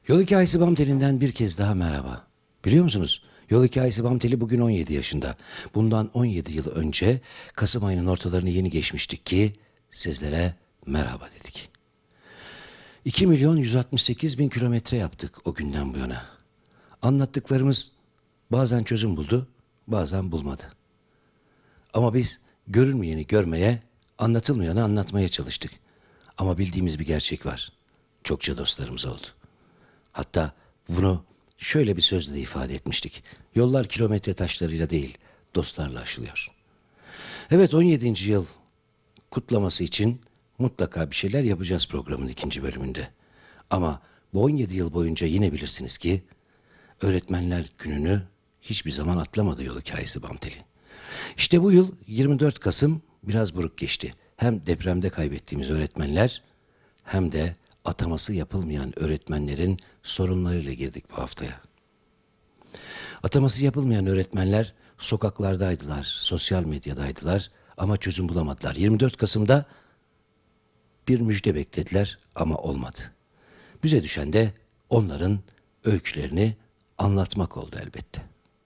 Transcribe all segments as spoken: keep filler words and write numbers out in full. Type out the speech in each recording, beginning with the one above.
Yol Hikayesi Bam Teli'nden bir kez daha merhaba. Biliyor musunuz? Yol Hikayesi Bam Teli bugün on yedi yaşında. Bundan on yedi yıl önce Kasım ayının ortalarını yeni geçmiştik ki sizlere merhaba dedik. iki milyon yüz altmış sekiz bin kilometre yaptık o günden bu yana. Anlattıklarımız bazen çözüm buldu, bazen bulmadı. Ama biz görünmeyeni görmeye, anlatılmayanı anlatmaya çalıştık. Ama bildiğimiz bir gerçek var. Çokça dostlarımız oldu. Hatta bunu şöyle bir sözle ifade etmiştik. Yollar kilometre taşlarıyla değil, dostlarla aşılıyor. Evet, on yedinci yıl kutlaması için mutlaka bir şeyler yapacağız programın ikinci bölümünde. Ama bu on yedi yıl boyunca yine bilirsiniz ki Öğretmenler Günü'nü hiçbir zaman atlamadı Yol Hikayesi Bam Teli. İşte bu yıl yirmi dört Kasım biraz buruk geçti. Hem depremde kaybettiğimiz öğretmenler hem de ataması yapılmayan öğretmenlerin sorunlarıyla girdik bu haftaya. Ataması yapılmayan öğretmenler sokaklardaydılar, sosyal medyadaydılar ama çözüm bulamadılar. yirmi dört Kasım'da bir müjde beklediler ama olmadı. Bize düşen de onların öykülerini anlatmak oldu elbette.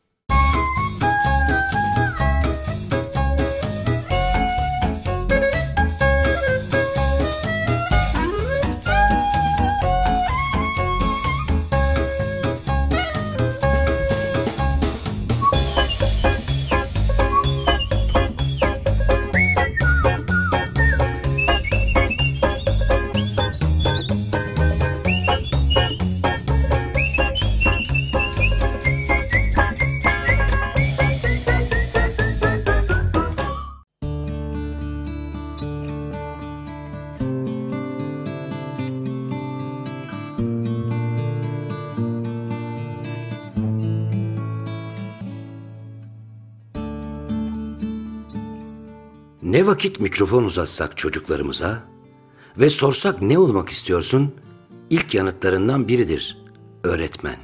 Ne vakit mikrofon uzatsak çocuklarımıza ve sorsak ne olmak istiyorsun? İlk yanıtlarından biridir, öğretmen.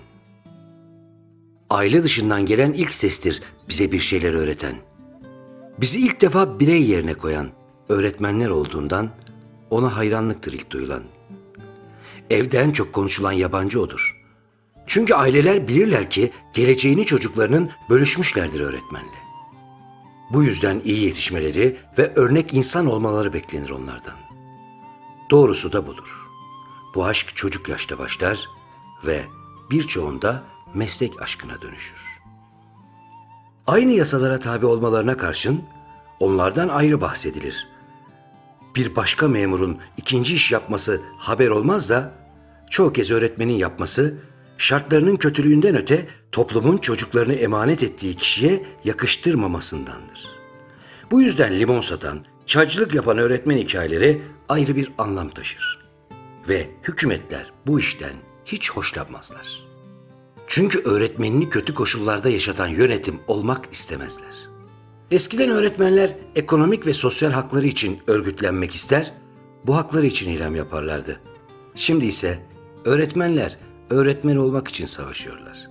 Aile dışından gelen ilk sestir bize bir şeyler öğreten. Bizi ilk defa birey yerine koyan öğretmenler olduğundan ona hayranlıktır ilk duyulan. Evde en çok konuşulan yabancı odur. Çünkü aileler bilirler ki geleceğini çocuklarının bölüşmüşlerdir öğretmenle. Bu yüzden iyi yetişmeleri ve örnek insan olmaları beklenir onlardan. Doğrusu da budur. Bu aşk çocuk yaşta başlar ve birçoğunda meslek aşkına dönüşür. Aynı yasalara tabi olmalarına karşın onlardan ayrı bahsedilir. Bir başka memurun ikinci iş yapması haber olmaz da çoğu kez öğretmenin yapması şartlarının kötülüğünden öte toplumun çocuklarını emanet ettiği kişiye yakıştırmamasındandır. Bu yüzden limon satan, çaycılık yapan öğretmen hikayeleri ayrı bir anlam taşır. Ve hükümetler bu işten hiç hoşlanmazlar. Çünkü öğretmenini kötü koşullarda yaşatan yönetim olmak istemezler. Eskiden öğretmenler ekonomik ve sosyal hakları için örgütlenmek ister, bu hakları için eylem yaparlardı. Şimdi ise öğretmenler öğretmen olmak için savaşıyorlar.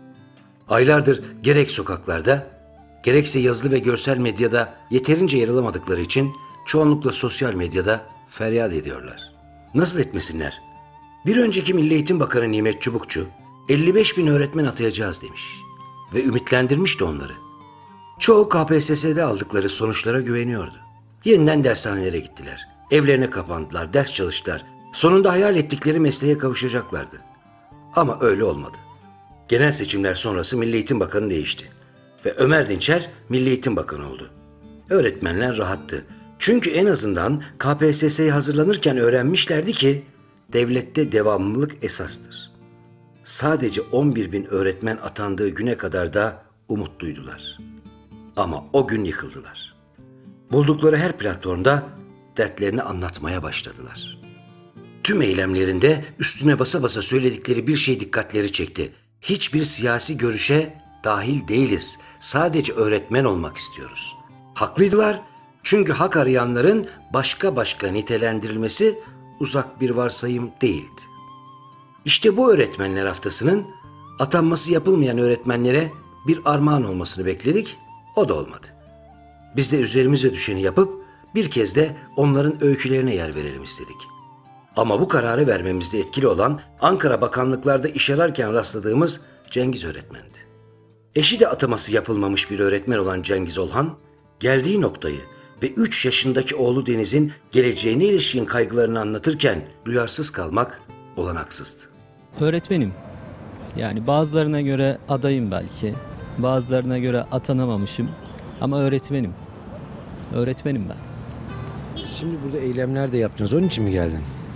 Aylardır gerek sokaklarda, gerekse yazılı ve görsel medyada yeterince yer alamadıkları için çoğunlukla sosyal medyada feryat ediyorlar. Nasıl etmesinler? Bir önceki Milli Eğitim Bakanı Nimet Çubukçu, elli beş bin öğretmen atayacağız demiş ve ümitlendirmişti onları. Çoğu K P S S'de aldıkları sonuçlara güveniyordu. Yeniden dershanelere gittiler, evlerine kapandılar, ders çalıştılar. Sonunda hayal ettikleri mesleğe kavuşacaklardı. Ama öyle olmadı. Genel seçimler sonrası Milli Eğitim Bakanı değişti. Ve Ömer Dinçer Milli Eğitim Bakanı oldu. Öğretmenler rahattı. Çünkü en azından K P S S'ye hazırlanırken öğrenmişlerdi ki devlette devamlılık esastır. Sadece on bir bin öğretmen atandığı güne kadar da umut duydular. Ama o gün yıkıldılar. Buldukları her platformda dertlerini anlatmaya başladılar. Tüm eylemlerinde üstüne basa basa söyledikleri bir şey dikkatleri çekti. Hiçbir siyasi görüşe dahil değiliz. Sadece öğretmen olmak istiyoruz. Haklıydılar. Çünkü hak arayanların başka başka nitelendirilmesi uzak bir varsayım değildi. İşte bu öğretmenler haftasının atanması yapılmayan öğretmenlere bir armağan olmasını bekledik. O da olmadı. Biz de üzerimize düşeni yapıp bir kez de onların öykülerine yer verelim istedik. Ama bu kararı vermemizde etkili olan Ankara bakanlıklarda iş ararken rastladığımız Cengiz öğretmendi. Eşi de ataması yapılmamış bir öğretmen olan Cengiz Olhan, geldiği noktayı ve üç yaşındaki oğlu Deniz'in geleceğine ilişkin kaygılarını anlatırken duyarsız kalmak olanaksızdı. Öğretmenim. Yani bazılarına göre adayım belki. Bazılarına göre atanamamışım. Ama öğretmenim. Öğretmenim ben. Şimdi burada eylemler de yaptınız. Onun için mi geldin?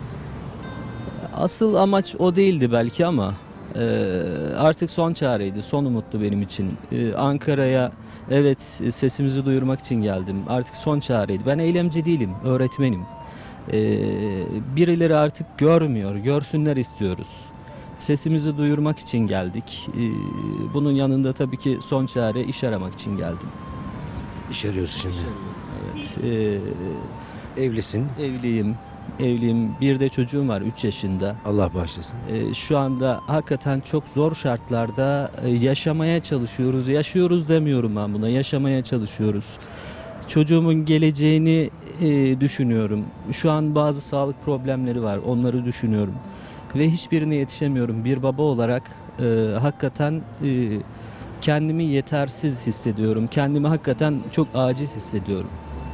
Asıl amaç o değildi belki ama e, artık son çareydi, son umuttu benim için. E, Ankara'ya evet sesimizi duyurmak için geldim. Artık son çareydi. Ben eylemci değilim, öğretmenim. E, birileri artık görmüyor, görsünler istiyoruz. Sesimizi duyurmak için geldik. E, bunun yanında tabii ki son çare iş aramak için geldim. İş arıyorsun şimdi. Evet. E, Evlisin. evliyim. Evliyim. Bir de çocuğum var üç yaşında. Allah bağışlasın. Ee, şu anda hakikaten çok zor şartlarda e, yaşamaya çalışıyoruz. Yaşıyoruz demiyorum ben buna. Yaşamaya çalışıyoruz. Çocuğumun geleceğini e, düşünüyorum. Şu an bazı sağlık problemleri var. Onları düşünüyorum. Ve hiçbirine yetişemiyorum. Bir baba olarak e, hakikaten e, kendimi yetersiz hissediyorum. Kendimi hakikaten çok aciz hissediyorum.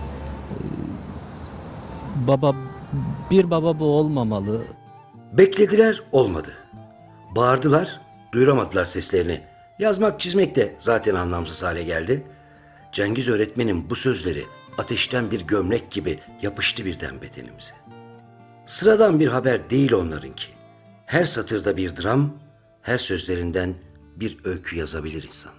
E, baba bir baba bu olmamalı. Beklediler, olmadı. Bağırdılar, duyuramadılar seslerini. Yazmak, çizmek de zaten anlamsız hale geldi. Cengiz öğretmenin bu sözleri ateşten bir gömlek gibi yapıştı birden bedenimize. Sıradan bir haber değil onlarınki. Her satırda bir dram, her sözlerinden bir öykü yazabilir insan.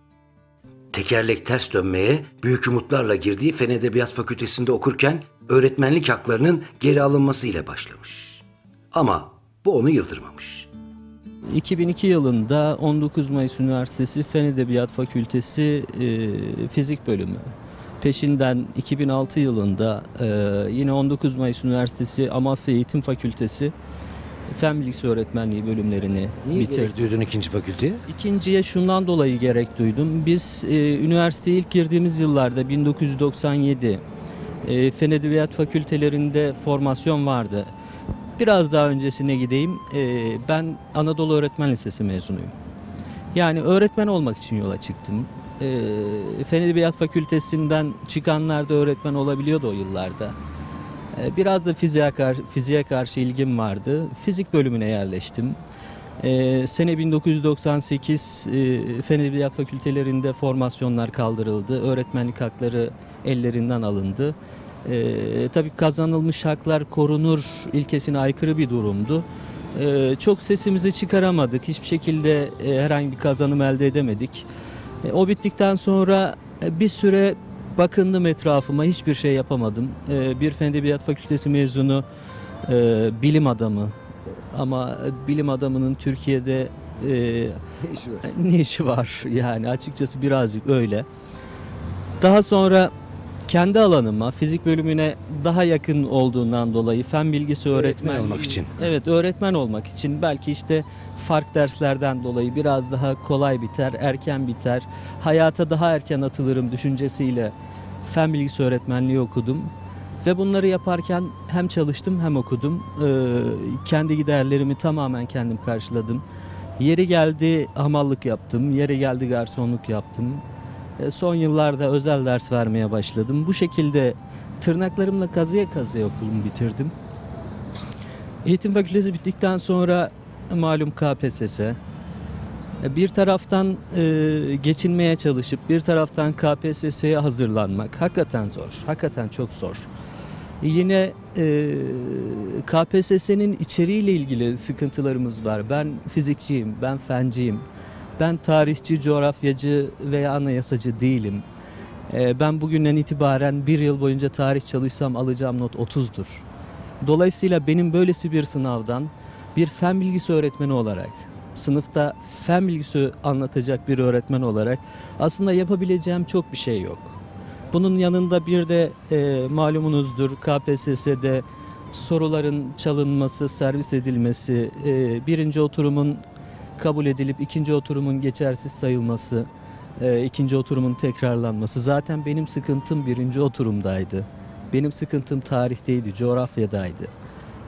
Tekerlek ters dönmeye büyük umutlarla girdiği Fen Edebiyat Fakültesi'nde okurken öğretmenlik haklarının geri alınmasıyla başlamış. Ama bu onu yıldırmamış. iki bin iki yılında on dokuz Mayıs Üniversitesi Fen Edebiyat Fakültesi e, Fizik Bölümü. Peşinden iki bin altı yılında e, yine on dokuz Mayıs Üniversitesi Amasya Eğitim Fakültesi Fen Bilgisi Öğretmenliği bölümlerini Niye bitirdim. gerek duydun ikinci fakülteye? İkinciye şundan dolayı gerek duydum. Biz e, üniversiteye ilk girdiğimiz yıllarda bin dokuz yüz doksan yedi e, Fen Edebiyat Fakültelerinde formasyon vardı. Biraz daha öncesine gideyim. E, ben Anadolu Öğretmen Lisesi mezunuyum. Yani öğretmen olmak için yola çıktım. E, Fen Edebiyat Fakültesinden çıkanlar da öğretmen olabiliyordu o yıllarda. E, biraz da fiziğe karşı, fiziğe karşı ilgim vardı. Fizik bölümüne yerleştim. Ee, sene bin dokuz yüz doksan sekiz e, Fen Edebiyat Fakültelerinde formasyonlar kaldırıldı. Öğretmenlik hakları ellerinden alındı. Ee, tabii kazanılmış haklar korunur ilkesine aykırı bir durumdu. Ee, çok sesimizi çıkaramadık. Hiçbir şekilde e, herhangi bir kazanım elde edemedik. E, o bittikten sonra e, bir süre bakındım etrafıma. Hiçbir şey yapamadım. E, bir Fen Edebiyat Fakültesi mezunu e, bilim adamı. Ama bilim adamının Türkiye'de e, Ne işi var? ne işi var yani açıkçası birazcık öyle. Daha sonra kendi alanıma, fizik bölümüne daha yakın olduğundan dolayı fen bilgisi öğretmen, Öğretmen olmak için. Evet, öğretmen olmak için belki işte fark derslerden dolayı biraz daha kolay biter, erken biter. Hayata daha erken atılırım düşüncesiyle fen bilgisi öğretmenliği okudum. Ve bunları yaparken hem çalıştım hem okudum. Ee, kendi giderlerimi tamamen kendim karşıladım. Yeri geldi hamallık yaptım, yeri geldi garsonluk yaptım. Ee, son yıllarda özel ders vermeye başladım. Bu şekilde tırnaklarımla kazıya kazıya okulumu bitirdim. Eğitim fakültesi bittikten sonra malum K P S S. Bir taraftan e, geçinmeye çalışıp bir taraftan K P S S'ye hazırlanmak hakikaten zor, hakikaten çok zor. Yine e, K P S S'nin içeriğiyle ilgili sıkıntılarımız var. Ben fizikçiyim, ben fenciyim. Ben tarihçi, coğrafyacı veya anayasacı değilim. E, ben bugünden itibaren bir yıl boyunca tarih çalışsam alacağım not otuzdur. Dolayısıyla benim böylesi bir sınavdan bir fen bilgisi öğretmeni olarak, sınıfta fen bilgisi anlatacak bir öğretmen olarak aslında yapabileceğim çok bir şey yok. Bunun yanında bir de e, malumunuzdur K P S S'de soruların çalınması, servis edilmesi, e, birinci oturumun kabul edilip ikinci oturumun geçersiz sayılması, e, ikinci oturumun tekrarlanması. Zaten benim sıkıntım birinci oturumdaydı. Benim sıkıntım tarihteydi, coğrafyadaydı.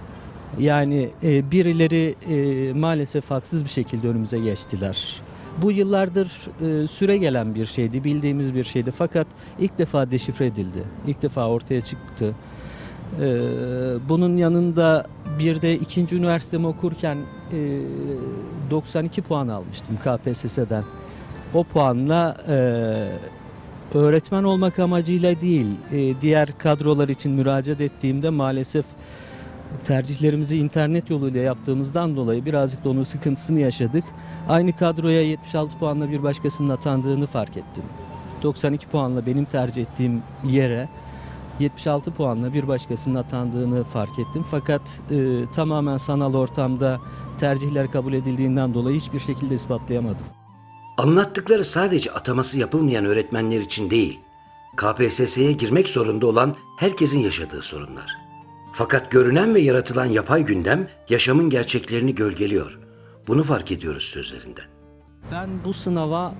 Yani e, birileri e, maalesef haksız bir şekilde önümüze geçtiler. Bu yıllardır e, süre gelen bir şeydi, bildiğimiz bir şeydi. Fakat ilk defa deşifre edildi, ilk defa ortaya çıktı. E, bunun yanında bir de ikinci üniversitemi okurken e, doksan iki puan almıştım K P S S'den. O puanla e, öğretmen olmak amacıyla değil, e, diğer kadrolar için müracaat ettiğimde maalesef tercihlerimizi internet yoluyla yaptığımızdan dolayı birazcık da onun sıkıntısını yaşadık. Aynı kadroya yetmiş altı puanla bir başkasının atandığını fark ettim. doksan iki puanla benim tercih ettiğim yere yetmiş altı puanla bir başkasının atandığını fark ettim. Fakat e, tamamen sanal ortamda tercihler kabul edildiğinden dolayı hiçbir şekilde ispatlayamadım. Anlattıkları sadece ataması yapılmayan öğretmenler için değil, K P S S'ye girmek zorunda olan herkesin yaşadığı sorunlar. Fakat görünen ve yaratılan yapay gündem yaşamın gerçeklerini gölgeliyor. Bunu fark ediyoruz sözlerinden. Ben bu sınava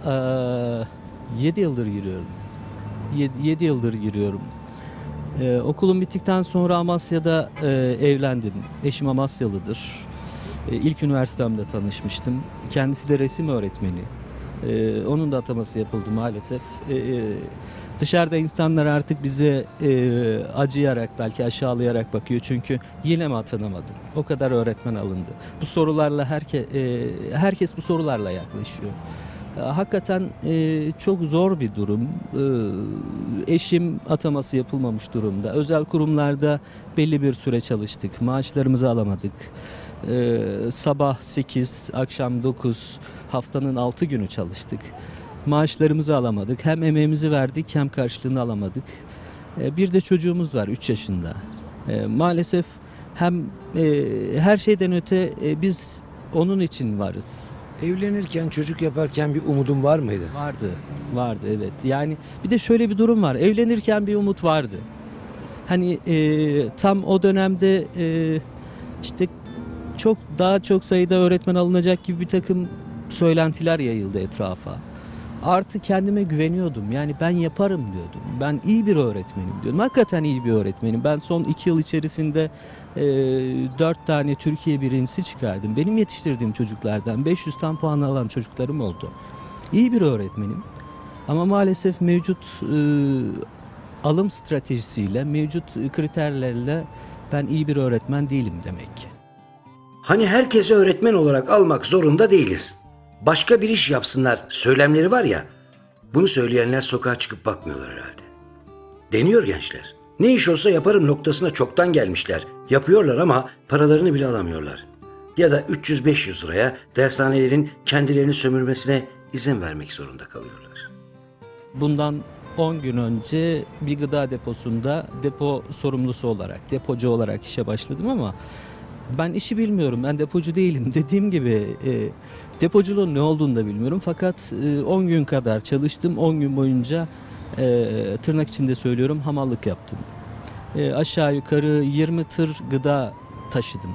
yedi yıldır giriyorum. yedi yıldır giriyorum. E, okulum bittikten sonra Amasya'da e, evlendim. Eşim Amasyalıdır. E, ilk üniversitemde tanışmıştım. Kendisi de resim öğretmeni. E, onun da ataması yapıldı maalesef. E, e, dışarıda insanlar artık bize e, acıyarak, belki aşağılayarak bakıyor. Çünkü yine mi atanamadın? O kadar öğretmen alındı. Bu sorularla herke, e, herkes bu sorularla yaklaşıyor. Hakikaten e, çok zor bir durum. E, eşim ataması yapılmamış durumda. Özel kurumlarda belli bir süre çalıştık. Maaşlarımızı alamadık. E, sabah sekiz, akşam dokuz, haftanın altı günü çalıştık. Maaşlarımızı alamadık. Hem emeğimizi verdik hem karşılığını alamadık. E, bir de çocuğumuz var üç yaşında. E, maalesef hem e, her şeyden öte e, biz onun için varız. Evlenirken, çocuk yaparken bir umudun var mıydı? Vardı, vardı evet. Yani bir de şöyle bir durum var. Evlenirken bir umut vardı. Hani e, tam o dönemde e, işte çok daha çok sayıda öğretmen alınacak gibi bir takım söylentiler yayıldı etrafa. Artı kendime güveniyordum. Yani ben yaparım diyordum. Ben iyi bir öğretmenim diyordum. Hakikaten iyi bir öğretmenim. Ben son iki yıl içerisinde e, dört tane Türkiye birincisi çıkardım. Benim yetiştirdiğim çocuklardan beş yüz tam puan alan çocuklarım oldu. İyi bir öğretmenim. Ama maalesef mevcut e, alım stratejisiyle, mevcut kriterlerle ben iyi bir öğretmen değilim demek ki. Hani herkese öğretmen olarak almak zorunda değiliz. Başka bir iş yapsınlar söylemleri var ya, bunu söyleyenler sokağa çıkıp bakmıyorlar herhalde. Deniyor gençler. Ne iş olsa yaparım noktasına çoktan gelmişler. Yapıyorlar ama paralarını bile alamıyorlar. Ya da üç yüz beş yüz liraya dershanelerin kendilerini sömürmesine izin vermek zorunda kalıyorlar. Bundan on gün önce bir gıda deposunda depo sorumlusu olarak, depocu olarak işe başladım ama ben işi bilmiyorum, ben depocu değilim. Dediğim gibi e, depoculuğun ne olduğunu da bilmiyorum. Fakat e, on gün kadar çalıştım, on gün boyunca e, tırnak içinde söylüyorum hamallık yaptım. E, aşağı yukarı yirmi tır gıda taşıdım.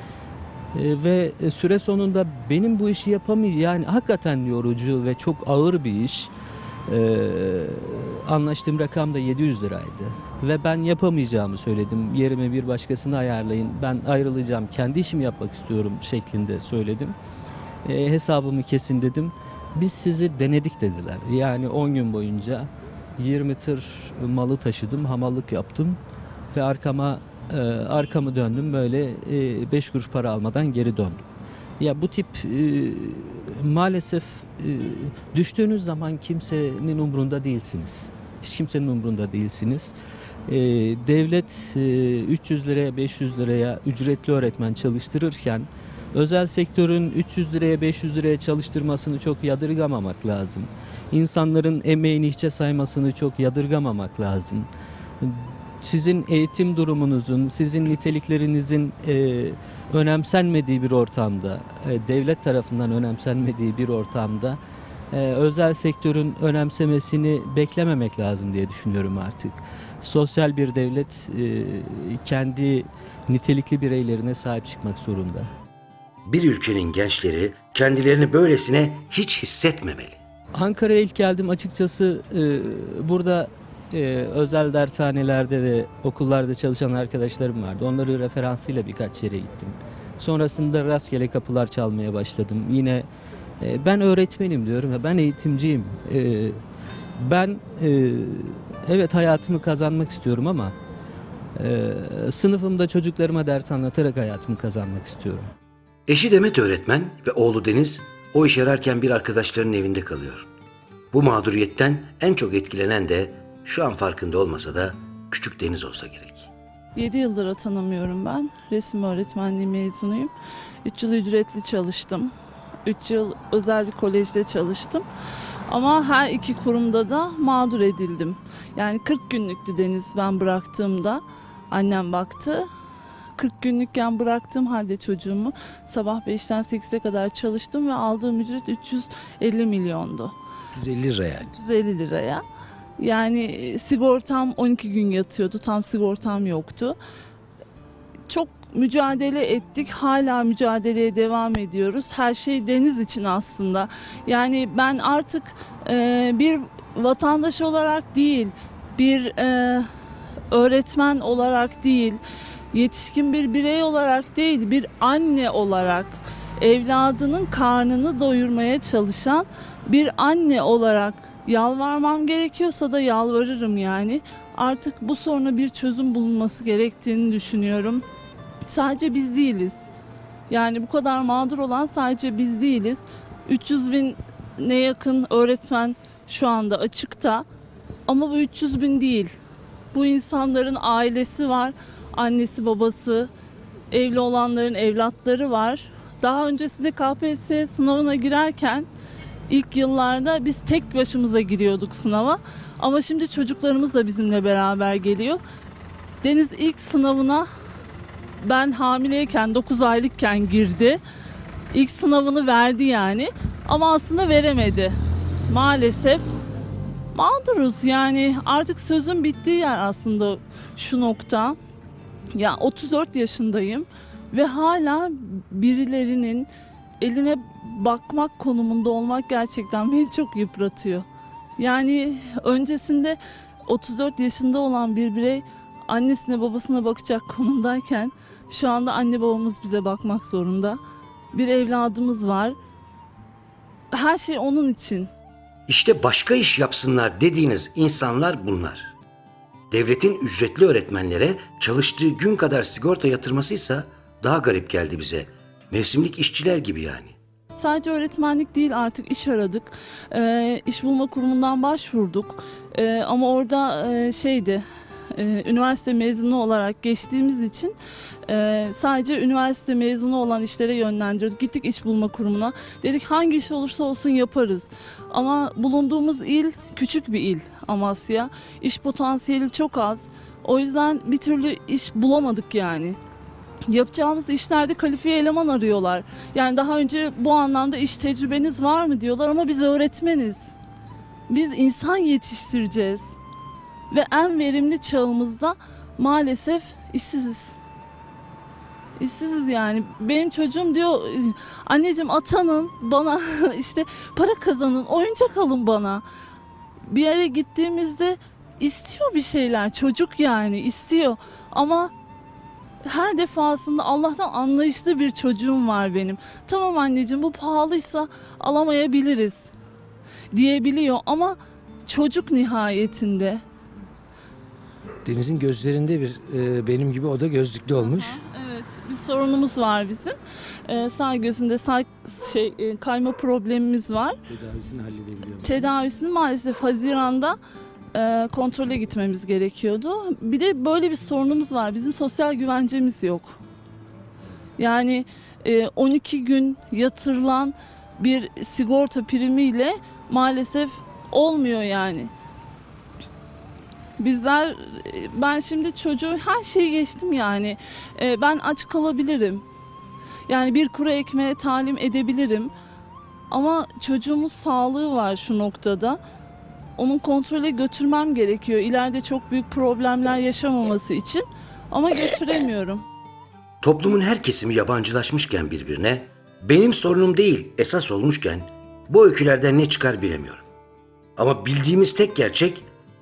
E, ve süre sonunda benim bu işi yapamayacağım, yani hakikaten yorucu ve çok ağır bir iş. Ee, anlaştığım rakam da yedi yüz liraydı ve ben yapamayacağımı söyledim. Yerime bir başkasını ayarlayın, ben ayrılacağım, kendi işimi yapmak istiyorum şeklinde söyledim. Ee, hesabımı kesin dedim. Biz sizi denedik dediler. Yani on gün boyunca yirmi tır malı taşıdım, hamallık yaptım ve arkama e, arkamı döndüm, böyle e, beş kuruş para almadan geri döndüm. Ya bu tip e, maalesef e, düştüğünüz zaman kimsenin umrunda değilsiniz. Hiç kimsenin umrunda değilsiniz. E, devlet e, üç yüz liraya beş yüz liraya ücretli öğretmen çalıştırırken özel sektörün üç yüz liraya beş yüz liraya çalıştırmasını çok yadırgamamak lazım. İnsanların emeğini hiçe saymasını çok yadırgamamak lazım. Sizin eğitim durumunuzun, sizin niteliklerinizin e, önemsenmediği bir ortamda, e, devlet tarafından önemsenmediği bir ortamda e, özel sektörün önemsemesini beklememek lazım diye düşünüyorum artık. Sosyal bir devlet e, kendi nitelikli bireylerine sahip çıkmak zorunda. Bir ülkenin gençleri kendilerini böylesine hiç hissetmemeli. Ankara'ya ilk geldim, açıkçası e, burada e, özel dershanelerde ve okullarda çalışan arkadaşlarım vardı. Onları referansıyla birkaç yere gittim. Sonrasında rastgele kapılar çalmaya başladım. Yine e, ben öğretmenim diyorum ya, ben eğitimciyim. E, ben e, evet hayatımı kazanmak istiyorum ama e, sınıfımda çocuklarıma ders anlatarak hayatımı kazanmak istiyorum. Eşi Demet öğretmen ve oğlu Deniz o iş ararken bir arkadaşlarının evinde kalıyor. Bu mağduriyetten en çok etkilenen de şu an farkında olmasa da küçük Deniz olsa gerek. yedi yıldır atanamıyorum ben. Resim öğretmenliği mezunuyum. üç yıl ücretli çalıştım. üç yıl özel bir kolejde çalıştım. Ama her iki kurumda da mağdur edildim. Yani kırk günlüktü Deniz ben bıraktığımda. Annem baktı. kırk günlükken bıraktığım halde çocuğumu sabah beşten sekize kadar çalıştım ve aldığım ücret üç yüz elli milyondu. üç yüz elli lira yani. üç yüz elli liraya. Yani sigortam on iki gün yatıyordu. Tam sigortam yoktu. Çok mücadele ettik. Hala mücadeleye devam ediyoruz. Her şey Deniz için aslında. Yani ben artık e, bir vatandaş olarak değil, bir e, öğretmen olarak değil, yetişkin bir birey olarak değil, bir anne olarak evladının karnını doyurmaya çalışan bir anne olarak yalvarmam gerekiyorsa da yalvarırım yani. Artık bu soruna bir çözüm bulunması gerektiğini düşünüyorum. Sadece biz değiliz. Yani bu kadar mağdur olan sadece biz değiliz. üç yüz bine yakın öğretmen şu anda açıkta. Ama bu üç yüz bin değil. Bu insanların ailesi var, annesi babası, evli olanların evlatları var. Daha öncesinde K P S S sınavına girerken ilk yıllarda biz tek başımıza giriyorduk sınava. Ama şimdi çocuklarımız da bizimle beraber geliyor. Deniz ilk sınavına ben hamileyken, dokuz aylıkken girdi. İlk sınavını verdi yani. Ama aslında veremedi. Maalesef mağduruz yani, artık sözün bittiği yer aslında şu nokta. Ya otuz dört yaşındayım ve hala birilerinin eline bakmak konumunda olmak gerçekten beni çok yıpratıyor. Yani öncesinde otuz dört yaşında olan bir birey annesine babasına bakacak konumdayken şu anda anne babamız bize bakmak zorunda. Bir evladımız var. Her şey onun için. İşte başka iş yapsınlar dediğiniz insanlar bunlar. Devletin ücretli öğretmenlere çalıştığı gün kadar sigorta yatırmasıysa daha garip geldi bize. Mevsimlik işçiler gibi yani. Sadece öğretmenlik değil, artık iş aradık. Ee, iş bulma kurumundan başvurduk. Ee, ama orada e, şeydi, e, üniversite mezunu olarak geçtiğimiz için e, sadece üniversite mezunu olan işlere yönlendiriyorduk. Gittik iş bulma kurumuna. Dedik hangi iş olursa olsun yaparız. Ama bulunduğumuz il küçük bir il, Amasya. İş potansiyeli çok az. O yüzden bir türlü iş bulamadık yani. Yapacağımız işlerde kalifiye eleman arıyorlar. Yani daha önce bu anlamda iş tecrübeniz var mı diyorlar ama biz öğretmeniz. Biz insan yetiştireceğiz. Ve en verimli çağımızda maalesef işsiziz. İşsiziz yani. Benim çocuğum diyor, anneciğim atanın bana işte para kazanın, oyuncak alın bana. Bir yere gittiğimizde istiyor bir şeyler, çocuk yani istiyor ama her defasında Allah'tan anlayışlı bir çocuğum var benim. Tamam anneciğim bu pahalıysa alamayabiliriz diyebiliyor ama çocuk nihayetinde. Deniz'in gözlerinde bir e, benim gibi o da gözlüklü olmuş. Evet, bir sorunumuz var bizim. Ee, sağ gözünde sağ şey e, kayma problemimiz var. Tedavisini halledebiliyor mu? Tedavisini maalesef Haziran'da e, kontrole gitmemiz gerekiyordu. Bir de böyle bir sorunumuz var. Bizim sosyal güvencemiz yok. Yani e, on iki gün yatırılan bir sigorta primiyle maalesef olmuyor yani. Bizler, ben şimdi çocuğu her şeyi geçtim yani. E, ben aç kalabilirim. Yani bir kuru ekmeğe talim edebilirim. Ama çocuğumun sağlığı var şu noktada. Onun kontrole götürmem gerekiyor. İleride çok büyük problemler yaşamaması için. Ama götüremiyorum. Toplumun her kesimi yabancılaşmışken birbirine, benim sorunum değil esas olmuşken bu öykülerden ne çıkar bilemiyorum. Ama bildiğimiz tek gerçek,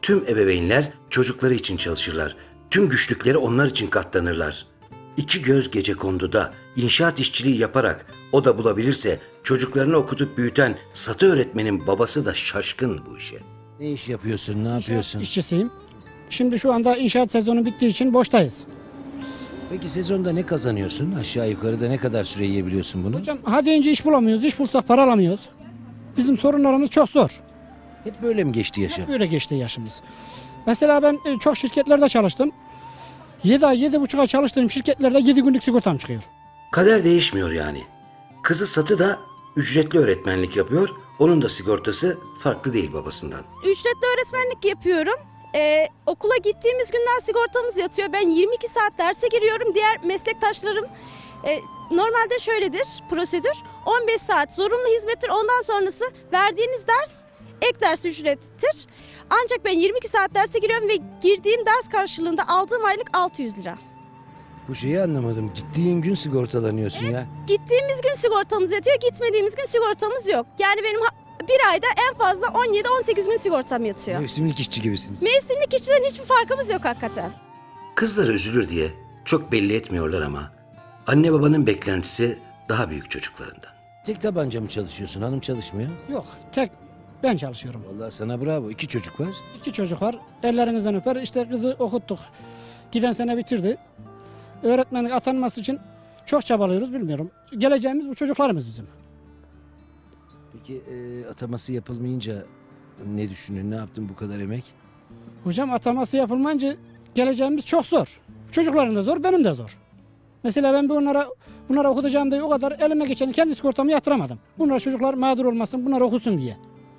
tüm ebeveynler çocukları için çalışırlar. Tüm güçlükleri onlar için katlanırlar. İki göz gecekonduda inşaat işçiliği yaparak o da bulabilirse çocuklarını okutup büyüten satı öğretmenin babası da şaşkın bu işe. Ne iş yapıyorsun, ne yapıyorsun? İşçisiyim. Şimdi şu anda inşaat sezonu bittiği için boştayız. Peki sezonda ne kazanıyorsun? Aşağı yukarıda ne kadar süre yiyebiliyorsun bunu? Hocam ha deyince iş bulamıyoruz. İş bulsak para alamıyoruz. Bizim sorunlarımız çok zor. Hep böyle mi geçti yaşam? Böyle geçti yaşımız. Mesela ben e, çok şirketlerde çalıştım. yedi ay, yedi buçuk ay çalıştığım şirketlerde yedi günlük sigortam çıkıyor. Kader değişmiyor yani. Kızı Satı da ücretli öğretmenlik yapıyor. Onun da sigortası farklı değil babasından. Ücretli öğretmenlik yapıyorum. Ee, okula gittiğimiz günler sigortamız yatıyor. Ben yirmi iki saat derse giriyorum. Diğer meslektaşlarım e, normalde şöyledir prosedür. on beş saat zorunlu hizmettir. Ondan sonrası verdiğiniz ders ek ders ücrettir. Ancak ben yirmi iki saat derse giriyorum ve girdiğim ders karşılığında aldığım aylık altı yüz lira. Bu şeyi anlamadım. Gittiğin gün sigortalanıyorsun ya. Gittiğimiz gün sigortamız yatıyor, gitmediğimiz gün sigortamız yok. Yani benim ha- bir ayda en fazla on yedi on sekiz gün sigortam yatıyor. Mevsimlik işçi gibisiniz. Mevsimlik işçiden hiçbir farkımız yok hakikaten. Kızları üzülür diye çok belli etmiyorlar ama anne babanın beklentisi daha büyük çocuklarından. Tek tabanca mı çalışıyorsun? Hanım çalışmıyor. Yok, tek ben çalışıyorum. Vallahi sana bravo. İki çocuk var. İki çocuk var. Ellerinizden öper. İşte kızı okuttuk. Giden sene bitirdi. Öğretmenlik atanması için çok çabalıyoruz, bilmiyorum. Geleceğimiz bu çocuklarımız bizim. Peki e, ataması yapılmayınca ne düşündün? Ne yaptın bu kadar emek? Hocam ataması yapılmayınca geleceğimiz çok zor. Çocukların da zor, benim de zor. Mesela ben bunlara bunlara okutacağım diye o kadar elime geçeni kendi sigortamı yatıramadım. Bunlar çocuklar mağdur olmasın, bunlar okusun diye.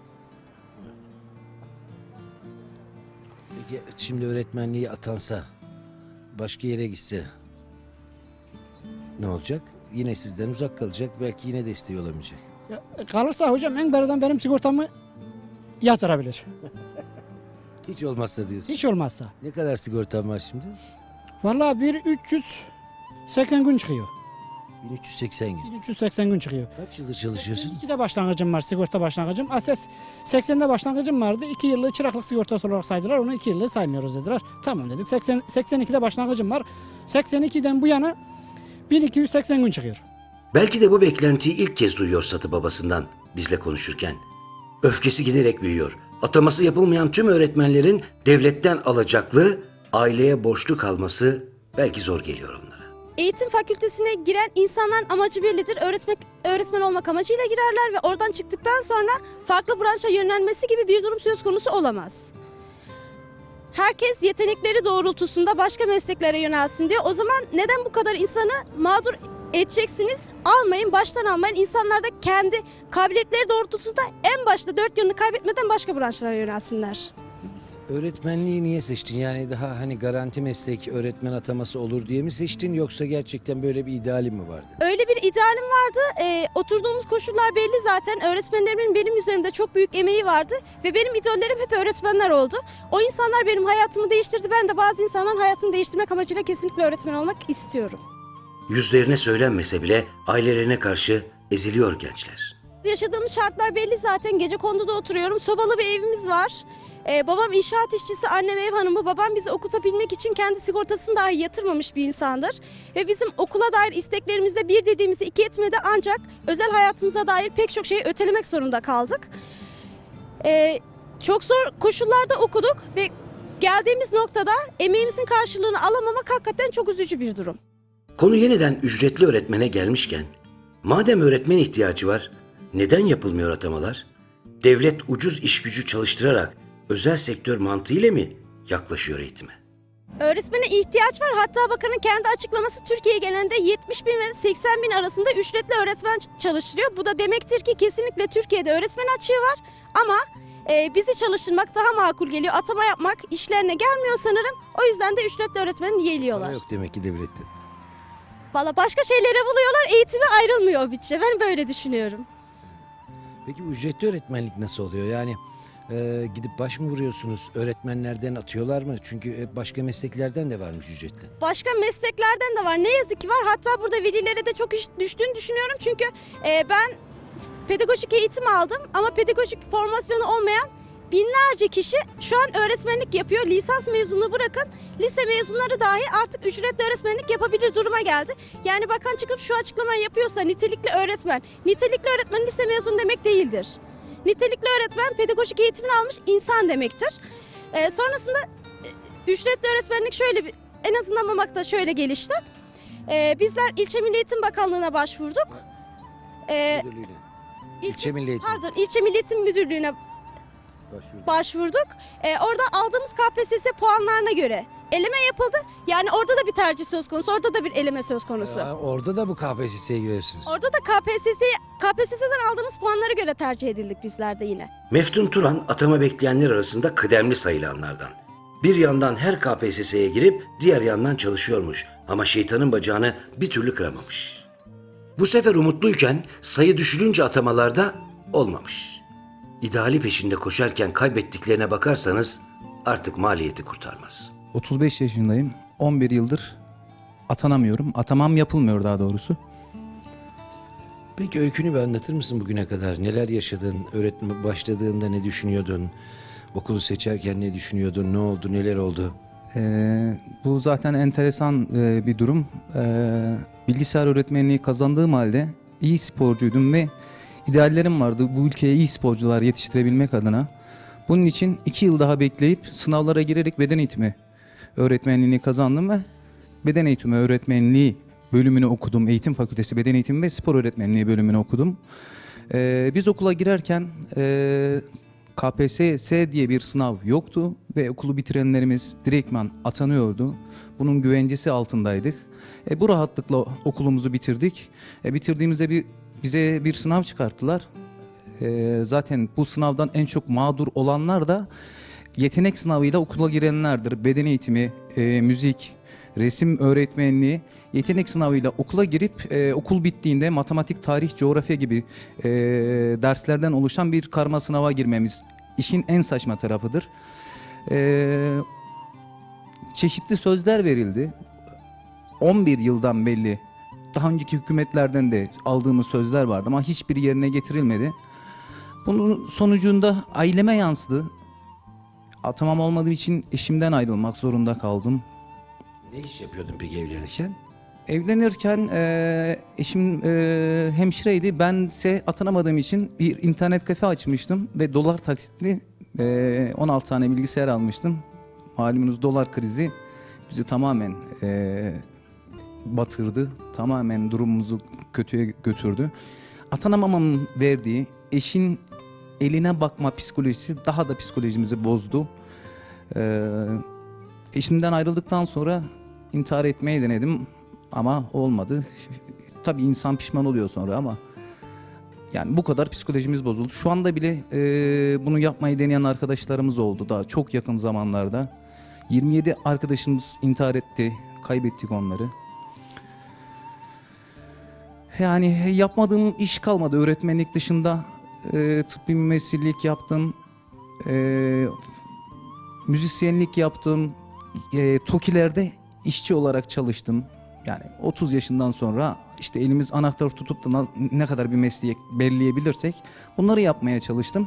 Peki şimdi öğretmenliği atansa, başka yere gitse ne olacak? Yine sizden uzak kalacak. Belki yine desteği olamayacak. Ya, kalırsa hocam en beriden benim sigortamı yatırabilir. Hiç olmazsa diyorsun. Hiç olmazsa. Ne kadar sigortan var şimdi? Vallahi bir üç yüz seksen gün çıkıyor. bin üç yüz seksen gün. bin üç yüz seksen gün çıkıyor. Kaç yıldır çalışıyorsun? ikide başlangıcım var, sigorta başlangıcım. Ases seksende başlangıcım vardı. iki yıllık çıraklık sigortası olarak saydılar. Onu iki yıllık saymıyoruz dediler. Tamam dedik. seksen, seksen ikide başlangıcım var. seksen ikiden bu yana bin iki yüz seksen gün çıkıyor. Belki de bu beklentiyi ilk kez duyuyor Satı babasından bizle konuşurken. Öfkesi giderek büyüyor. Ataması yapılmayan tüm öğretmenlerin devletten alacaklı, aileye borçlu kalması belki zor geliyor onlara. Eğitim fakültesine giren insanların amacı bellidir. Öğretmek, öğretmen olmak amacıyla girerler ve oradan çıktıktan sonra farklı branşa yönelmesi gibi bir durum söz konusu olamaz. Herkes yetenekleri doğrultusunda başka mesleklere yönelsin diyor. O zaman neden bu kadar insanı mağdur edeceksiniz? Almayın, baştan almayın. İnsanlar da kendi kabiliyetleri doğrultusunda en başta dört yılını kaybetmeden başka branşlara yönelsinler. Öğretmenliği niye seçtin? Yani daha hani garanti meslek öğretmen ataması olur diye mi seçtin? Yoksa gerçekten böyle bir idealin mi vardı? Öyle bir idealim vardı. Ee, oturduğumuz koşullar belli zaten. Öğretmenlerimin benim üzerimde çok büyük emeği vardı. Ve benim idollerim hep öğretmenler oldu. O insanlar benim hayatımı değiştirdi. Ben de bazı insanların hayatını değiştirmek amacıyla kesinlikle öğretmen olmak istiyorum. Yüzlerine söylenmese bile ailelerine karşı eziliyor gençler. Yaşadığımız şartlar belli zaten. Gecekondu'da oturuyorum. Sobalı bir evimiz var. Ee, babam inşaat işçisi, annem ev hanımı. Babam bizi okutabilmek için kendi sigortasını dahi yatırmamış bir insandır. Ve bizim okula dair isteklerimizde bir dediğimizi iki etmedi, ancak özel hayatımıza dair pek çok şeyi ötelemek zorunda kaldık. Ee, çok zor koşullarda okuduk ve geldiğimiz noktada emeğimizin karşılığını alamamak hakikaten çok üzücü bir durum. Konu yeniden ücretli öğretmene gelmişken, madem öğretmen ihtiyacı var, neden yapılmıyor atamalar? Devlet ucuz iş gücü çalıştırarak özel sektör mantığıyla mı yaklaşıyor eğitime? Öğretmene ihtiyaç var. Hatta bakanın kendi açıklaması Türkiye genelinde yetmiş bin ve seksen bin arasında ücretli öğretmen çalıştırıyor. Bu da demektir ki kesinlikle Türkiye'de öğretmen açığı var. Ama e, bizi çalıştırmak daha makul geliyor. Atama yapmak işlerine gelmiyor sanırım. O yüzden de ücretli öğretmeni yeğliyorlar. Yok demek ki devlette. Valla başka şeylere buluyorlar. Eğitime ayrılmıyor o bütçe. Ben böyle düşünüyorum. Peki bu ücretli öğretmenlik nasıl oluyor? Yani e, gidip baş mı vuruyorsunuz? Öğretmenlerden atıyorlar mı? Çünkü hep başka mesleklerden de varmış ücretli. Başka mesleklerden de var. Ne yazık ki var. Hatta burada velilere de çok iş düştüğünü düşünüyorum. Çünkü e, ben pedagojik eğitim aldım ama pedagojik formasyonu olmayan binlerce kişi şu an öğretmenlik yapıyor. Lisans mezunu bırakın, lise mezunları dahi artık ücretli öğretmenlik yapabilir duruma geldi. Yani bakan çıkıp şu açıklamayı yapıyorsa nitelikli öğretmen, nitelikli öğretmen lise mezunu demek değildir. Nitelikli öğretmen pedagojik eğitimini almış insan demektir. Ee, sonrasında e, ücretli öğretmenlik şöyle bir, en azından Mamak'ta şöyle gelişti. Ee, bizler İlçe Milli Eğitim Bakanlığı'na başvurduk. Ee, Müdürlüğüne. ilçe, İlçe Milli Eğitim. pardon, İlçe Milli Eğitim Müdürlüğü'ne Başvurdu. başvurduk. Ee, orada aldığımız K P S S puanlarına göre eleme yapıldı. Yani orada da bir tercih söz konusu, orada da bir eleme söz konusu. Ya, orada da bu K P S S'ye giriyorsunuz. Orada da K P S S K P S S'den aldığımız puanlara göre tercih edildik bizler de yine. Meftun Turan atama bekleyenler arasında kıdemli sayılanlardan. Bir yandan her K P S S'ye girip diğer yandan çalışıyormuş ama şeytanın bacağını bir türlü kıramamış. Bu sefer umutluyken sayı düşülünce atamalarda olmamış. İdeali peşinde koşarken kaybettiklerine bakarsanız artık maliyeti kurtarmaz. otuz beş yaşındayım. on bir yıldır atanamıyorum. Atamam yapılmıyor daha doğrusu. Peki öykünü bir anlatır mısın bugüne kadar? Neler yaşadın? Öğretme başladığında ne düşünüyordun? Okulu seçerken ne düşünüyordun? Ne oldu? Neler oldu? Ee, bu zaten enteresan e, bir durum. Ee, bilgisayar öğretmenliği kazandığım halde iyi sporcuydum ve ideallerim vardı bu ülkeye iyi sporcular yetiştirebilmek adına. Bunun için iki yıl daha bekleyip sınavlara girerek beden eğitimi öğretmenliğini kazandım ve beden eğitimi öğretmenliği bölümünü okudum. Eğitim Fakültesi Beden Eğitimi ve Spor Öğretmenliği bölümünü okudum. Ee, biz okula girerken e, K P S S diye bir sınav yoktu ve okulu bitirenlerimiz direktman atanıyordu. Bunun güvencesi altındaydık. E, bu rahatlıkla okulumuzu bitirdik. E, bitirdiğimizde bir bize bir sınav çıkarttılar. E, zaten bu sınavdan en çok mağdur olanlar da yetenek sınavıyla okula girenlerdir. Beden eğitimi, e, müzik, resim öğretmenliği, yetenek sınavıyla okula girip e, okul bittiğinde matematik, tarih, coğrafya gibi e, derslerden oluşan bir karma sınava girmemiz işin en saçma tarafıdır. E, çeşitli sözler verildi. on bir yıldan belli. Daha önceki hükümetlerden de aldığımız sözler vardı ama hiçbir yerine getirilmedi. Bunun sonucunda aileme yansıdı. Atamam olmadığı için eşimden ayrılmak zorunda kaldım. Ne iş yapıyordun peki evlenirken? Evlenirken e, eşim e, hemşireydi. Bense atanamadığım için bir internet kafe açmıştım ve dolar taksitli e, on altı tane bilgisayar almıştım. Malumunuz dolar krizi bizi tamamen e, batırdı. Tamamen durumumuzu kötüye götürdü. Atanamamamın verdiği eşin eline bakma psikolojisi daha da psikolojimizi bozdu. E, eşimden ayrıldıktan sonra intihar etmeyi denedim ama olmadı. Tabii insan pişman oluyor sonra ama yani bu kadar psikolojimiz bozuldu. Şu anda bile e, bunu yapmayı deneyen arkadaşlarımız oldu daha çok yakın zamanlarda. yirmi yedi arkadaşımız intihar etti, kaybettik onları. Yani yapmadığım iş kalmadı öğretmenlik dışında. E, tıbbi mümessillik yaptım, e, müzisyenlik yaptım, e, TOKİ'lerde işçi olarak çalıştım. Yani otuz yaşından sonra işte elimiz anahtar tutup da ne kadar bir mesleği belirleyebilirsek bunları yapmaya çalıştım.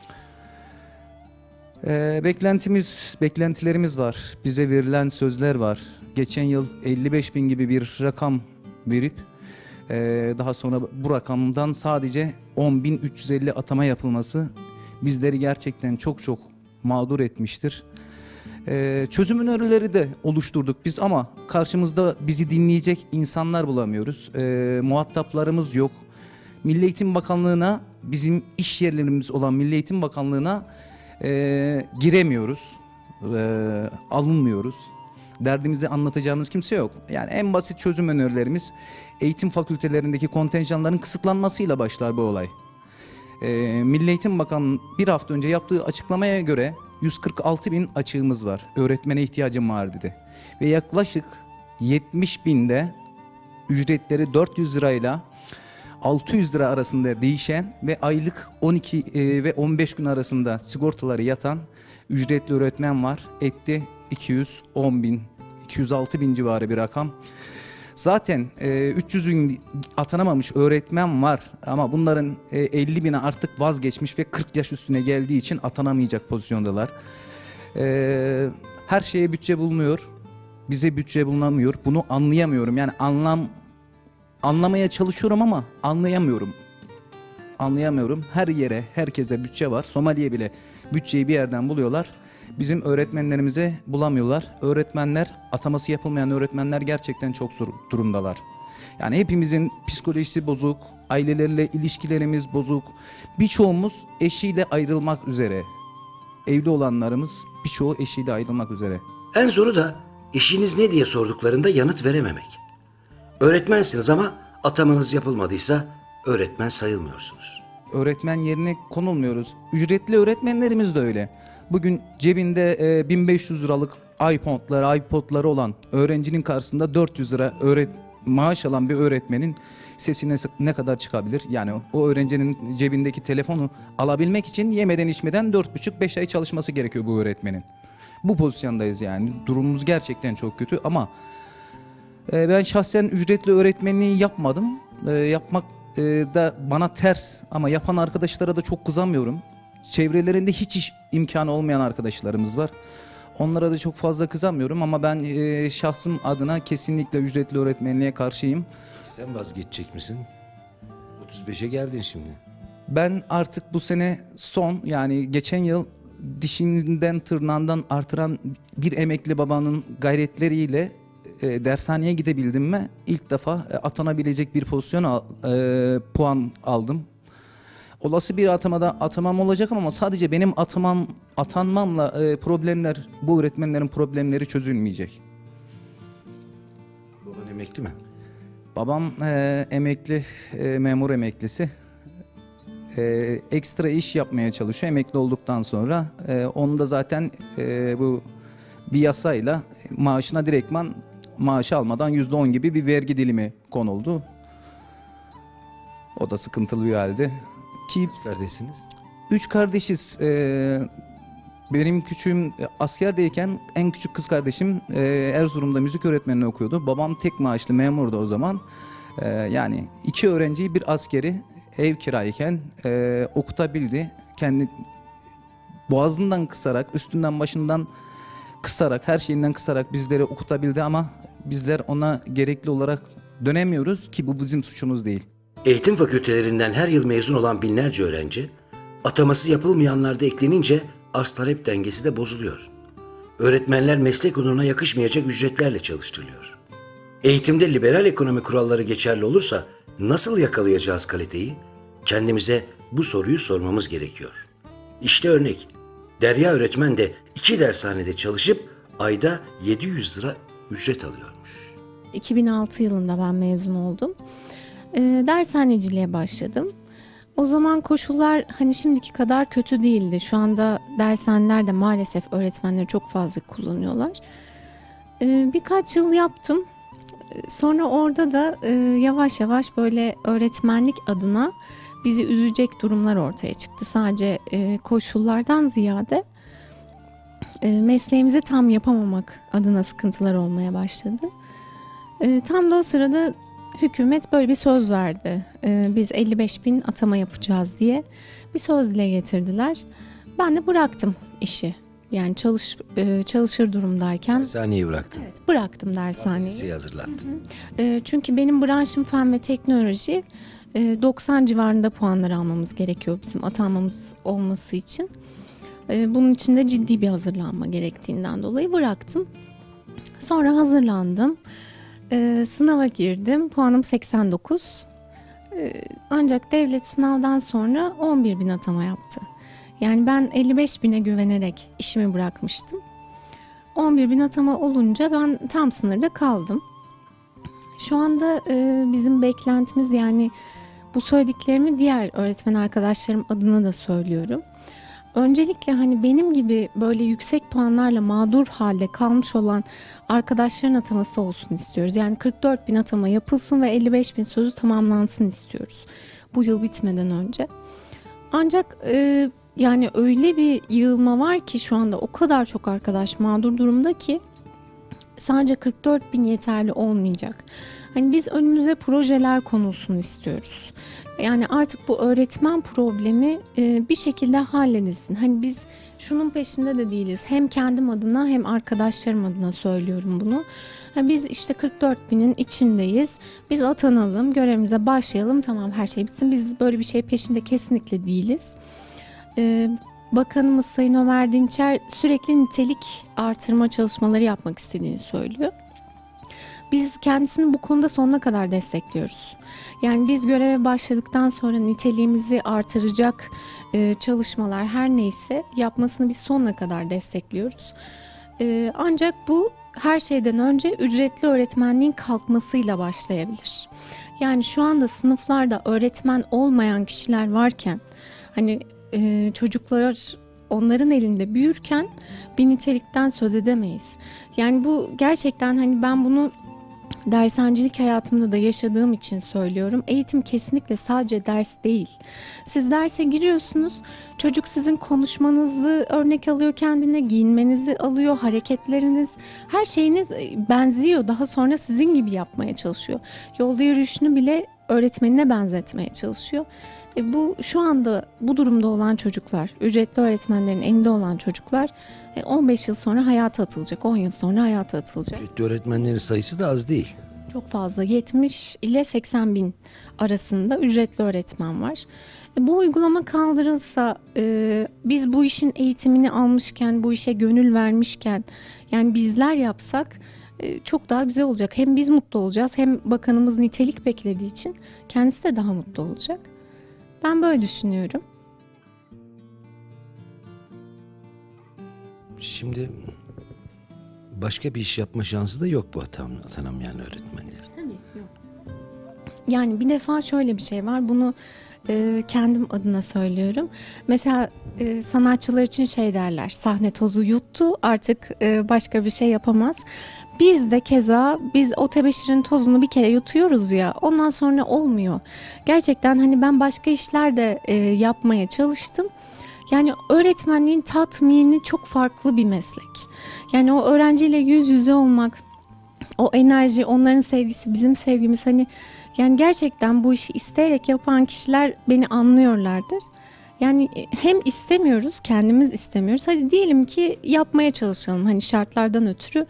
Ee, beklentimiz, beklentilerimiz var. Bize verilen sözler var. Geçen yıl elli beş bin gibi bir rakam verip e, daha sonra bu rakamdan sadece on bin üç yüz elli atama yapılması bizleri gerçekten çok çok mağdur etmiştir. Ee, çözüm önerileri de oluşturduk biz ama karşımızda bizi dinleyecek insanlar bulamıyoruz. Ee, muhataplarımız yok. Milli Eğitim Bakanlığı'na, bizim iş yerlerimiz olan Milli Eğitim Bakanlığı'na e, giremiyoruz. E, alınmıyoruz. Derdimizi anlatacağımız kimse yok. Yani en basit çözüm önerilerimiz eğitim fakültelerindeki kontenjanların kısıtlanmasıyla başlar bu olay. E, Milli Eğitim Bakanlığı bir hafta önce yaptığı açıklamaya göre yüz kırk altı bin açığımız var. Öğretmene ihtiyacım var dedi. Ve yaklaşık yetmiş binde ücretleri dört yüz lirayla altı yüz lira arasında değişen ve aylık on iki e, ve on beş gün arasında sigortaları yatan ücretli öğretmen var. Etti iki yüz on bin, iki yüz altı bin civarı bir rakam. Zaten e, üç yüz bin atanamamış öğretmen var ama bunların e, elli bini artık vazgeçmiş ve kırk yaş üstüne geldiği için atanamayacak pozisyondalar. E, her şeye bütçe bulunuyor. Bize bütçe bulunamıyor. Bunu anlayamıyorum. Yani anlam anlamaya çalışıyorum ama anlayamıyorum. Anlayamıyorum. Her yere, herkese bütçe var. Somali'ye bile bütçeyi bir yerden buluyorlar. Bizim öğretmenlerimize bulamıyorlar. Öğretmenler, ataması yapılmayan öğretmenler gerçekten çok zor durumdalar. Yani hepimizin psikolojisi bozuk, aileleriyle ilişkilerimiz bozuk. Birçoğumuz eşiyle ayrılmak üzere. Evli olanlarımız birçoğu eşiyle ayrılmak üzere. En zoru da işiniz ne diye sorduklarında yanıt verememek. Öğretmensiniz ama atamanız yapılmadıysa öğretmen sayılmıyorsunuz. Öğretmen yerine konulmuyoruz. Ücretli öğretmenlerimiz de öyle. Bugün cebinde e, bin beş yüz liralık iPod'ları, iPod'ları olan öğrencinin karşısında dört yüz lira öğret maaş alan bir öğretmenin sesine ne kadar çıkabilir? Yani o öğrencinin cebindeki telefonu alabilmek için yemeden içmeden dört buçuk beş ay çalışması gerekiyor bu öğretmenin. Bu pozisyondayız yani. Durumumuz gerçekten çok kötü ama e, ben şahsen ücretli öğretmenliği yapmadım. E, yapmak e, da bana ters ama yapan arkadaşlara da çok kızamıyorum. Çevrelerinde hiç iş imkanı olmayan arkadaşlarımız var. Onlara da çok fazla kızamıyorum ama ben e, şahsım adına kesinlikle ücretli öğretmenliğe karşıyım. Sen vazgeçecek misin? otuz beşe geldin şimdi. Ben artık bu sene son, yani geçen yıl dişinden tırnağından artıran bir emekli babanın gayretleriyle e, dershaneye gidebildim mi ilk defa e, atanabilecek bir pozisyon al, e, puan aldım. Olası bir atamada atamam olacak ama sadece benim atamam atanmamla e, problemler, bu öğretmenlerin problemleri çözülmeyecek. Baban emekli mi? Babam e, emekli, e, memur emeklisi. E, ekstra iş yapmaya çalışıyor emekli olduktan sonra. E, onu da zaten e, bu bir yasayla maaşına direktman maaşı almadan yüzde on gibi bir vergi dilimi konuldu. O da sıkıntılı bir halde. Ki Kaç kardeşsiniz? üç kardeşiz. Ee, benim küçüğüm askerdeyken en küçük kız kardeşim e, Erzurum'da müzik öğretmenliği okuyordu. Babam tek maaşlı memurdu o zaman. Ee, yani iki öğrenciyi bir askeri ev kirayken e, okutabildi. Kendi boğazından kısarak, üstünden başından kısarak, her şeyinden kısarak bizleri okutabildi ama bizler ona gerekli olarak dönemiyoruz ki bu bizim suçumuz değil. Eğitim fakültelerinden her yıl mezun olan binlerce öğrenci, ataması yapılmayanlar da eklenince arz talep dengesi de bozuluyor. Öğretmenler meslek onuruna yakışmayacak ücretlerle çalıştırılıyor. Eğitimde liberal ekonomi kuralları geçerli olursa nasıl yakalayacağız kaliteyi? Kendimize bu soruyu sormamız gerekiyor. İşte örnek. Derya öğretmen de iki dershanede çalışıp ayda yedi yüz lira ücret alıyormuş. iki bin altı yılında ben mezun oldum. E, dershaneciliğe başladım. O zaman koşullar hani şimdiki kadar kötü değildi. Şu anda dershaneler de maalesef öğretmenleri çok fazla kullanıyorlar. E, birkaç yıl yaptım. Sonra orada da e, yavaş yavaş böyle öğretmenlik adına bizi üzecek durumlar ortaya çıktı. Sadece e, koşullardan ziyade e, mesleğimizi tam yapamamak adına sıkıntılar olmaya başladı. E, tam da o sırada hükümet böyle bir söz verdi. E, biz elli beş bin atama yapacağız diye bir söz dile getirdiler. Ben de bıraktım işi. Yani çalış e, çalışır durumdayken. Dershaneyi bıraktın. Evet, bıraktım dershaneyi. Liseye hazırlandın. E, çünkü benim branşım fen ve teknoloji. E, doksan civarında puanlar almamız gerekiyor bizim atanmamız olması için. E, bunun için de ciddi bir hazırlanma gerektiğinden dolayı bıraktım. Sonra hazırlandım. E, sınava girdim. Puanım seksen dokuz. E, ancak devlet sınavdan sonra on bir bin atama yaptı. Yani ben elli beş bine güvenerek işimi bırakmıştım. on bir bin atama olunca ben tam sınırda kaldım. Şu anda e, bizim beklentimiz, yani bu söylediklerimi diğer öğretmen arkadaşlarım adına da söylüyorum. Öncelikle hani benim gibi böyle yüksek puanlarla mağdur halde kalmış olan arkadaşların ataması olsun istiyoruz. Yani kırk dört bin atama yapılsın ve elli beş bin sözü tamamlansın istiyoruz bu yıl bitmeden önce. Ancak e, yani öyle bir yığılma var ki şu anda o kadar çok arkadaş mağdur durumda ki sadece kırk dört bin yeterli olmayacak. Hani biz önümüze projeler konulsun istiyoruz. Yani artık bu öğretmen problemi e, bir şekilde halledilsin. Hani biz şunun peşinde de değiliz. Hem kendim adına hem arkadaşlarım adına söylüyorum bunu. Ha, biz işte kırk dört binin içindeyiz. Biz atanalım, görevimize başlayalım. Tamam, her şey bitsin. Biz böyle bir şey peşinde kesinlikle değiliz. Ee, Bakanımız Sayın Ömer Dinçer sürekli nitelik artırma çalışmaları yapmak istediğini söylüyor. Biz kendisini bu konuda sonuna kadar destekliyoruz. Yani biz göreve başladıktan sonra niteliğimizi artıracak e, çalışmalar her neyse yapmasını biz sonuna kadar destekliyoruz. E, ancak bu her şeyden önce ücretli öğretmenliğin kalkmasıyla başlayabilir. Yani şu anda sınıflarda öğretmen olmayan kişiler varken, hani e, çocuklar onların elinde büyürken bir nitelikten söz edemeyiz. Yani bu gerçekten, hani ben bunu dershancilik hayatımda da yaşadığım için söylüyorum. Eğitim kesinlikle sadece ders değil. Siz derse giriyorsunuz, çocuk sizin konuşmanızı örnek alıyor kendine, giyinmenizi alıyor, hareketleriniz, her şeyiniz benziyor. Daha sonra sizin gibi yapmaya çalışıyor. Yolda yürüyüşünü bile öğretmenine benzetmeye çalışıyor. E bu şu anda bu durumda olan çocuklar, ücretli öğretmenlerin elinde olan çocuklar on beş yıl sonra hayata atılacak, on yıl sonra hayata atılacak. Ücretli öğretmenlerin sayısı da az değil. Çok fazla, yetmiş ile seksen bin arasında ücretli öğretmen var. E, bu uygulama kaldırılsa, e, biz bu işin eğitimini almışken, bu işe gönül vermişken, yani bizler yapsak e, çok daha güzel olacak. Hem biz mutlu olacağız, hem bakanımız nitelik beklediği için kendisi de daha mutlu olacak. Ben böyle düşünüyorum. Şimdi başka bir iş yapma şansı da yok bu atam, atanamayan öğretmenlerin. Tabii yok. Yani bir defa şöyle bir şey var. Bunu e, kendim adına söylüyorum. Mesela e, sanatçılar için şey derler. Sahne tozu yuttu, artık e, başka bir şey yapamaz. Biz de keza biz o tebeşirin tozunu bir kere yutuyoruz ya, ondan sonra olmuyor. Gerçekten hani ben başka işler de e, yapmaya çalıştım. Yani öğretmenliğin tatmini çok farklı bir meslek. Yani o öğrenciyle yüz yüze olmak, o enerji, onların sevgisi, bizim sevgimiz, hani yani gerçekten bu işi isteyerek yapan kişiler beni anlıyorlardır. Yani hem istemiyoruz, kendimiz istemiyoruz. Hadi diyelim ki yapmaya çalışalım, hani şartlardan ötürü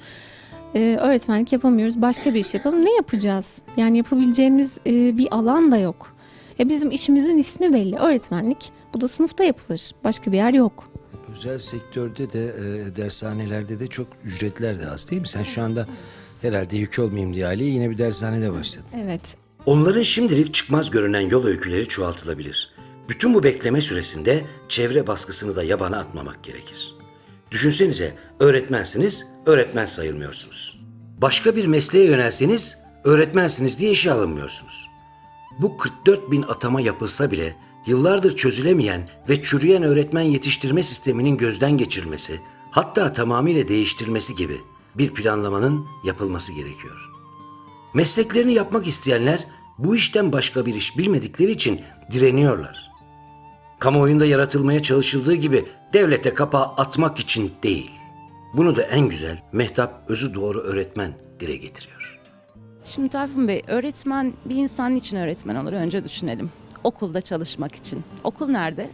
e, öğretmenlik yapamıyoruz, başka bir iş yapalım. Ne yapacağız? Yani yapabileceğimiz e, bir alan da yok. E, bizim işimizin ismi belli, öğretmenlik. Bu da sınıfta yapılır, başka bir yer yok. Özel sektörde de e, dershanelerde de çok ücretler de az değil mi? Sen şu anda herhalde yük olmayayım diye aileye yine bir dershanede başladın. Evet. Onların şimdilik çıkmaz görünen yol öyküleri çoğaltılabilir. Bütün bu bekleme süresinde çevre baskısını da yabana atmamak gerekir. Düşünsenize, öğretmensiniz, öğretmen sayılmıyorsunuz. Başka bir mesleğe yönelseniz, öğretmensiniz diye işe alınmıyorsunuz. Bu kırk dört bin atama yapılsa bile yıllardır çözülemeyen ve çürüyen öğretmen yetiştirme sisteminin gözden geçirilmesi, hatta tamamıyla değiştirilmesi gibi bir planlamanın yapılması gerekiyor. Mesleklerini yapmak isteyenler bu işten başka bir iş bilmedikleri için direniyorlar. Kamuoyunda yaratılmaya çalışıldığı gibi devlete kapağı atmak için değil. Bunu da en güzel Mehtap Özü Doğru öğretmen dile getiriyor. Şimdi Tayfun Bey, öğretmen bir insan için öğretmen olur, önce düşünelim. Okulda çalışmak için. Okul nerede?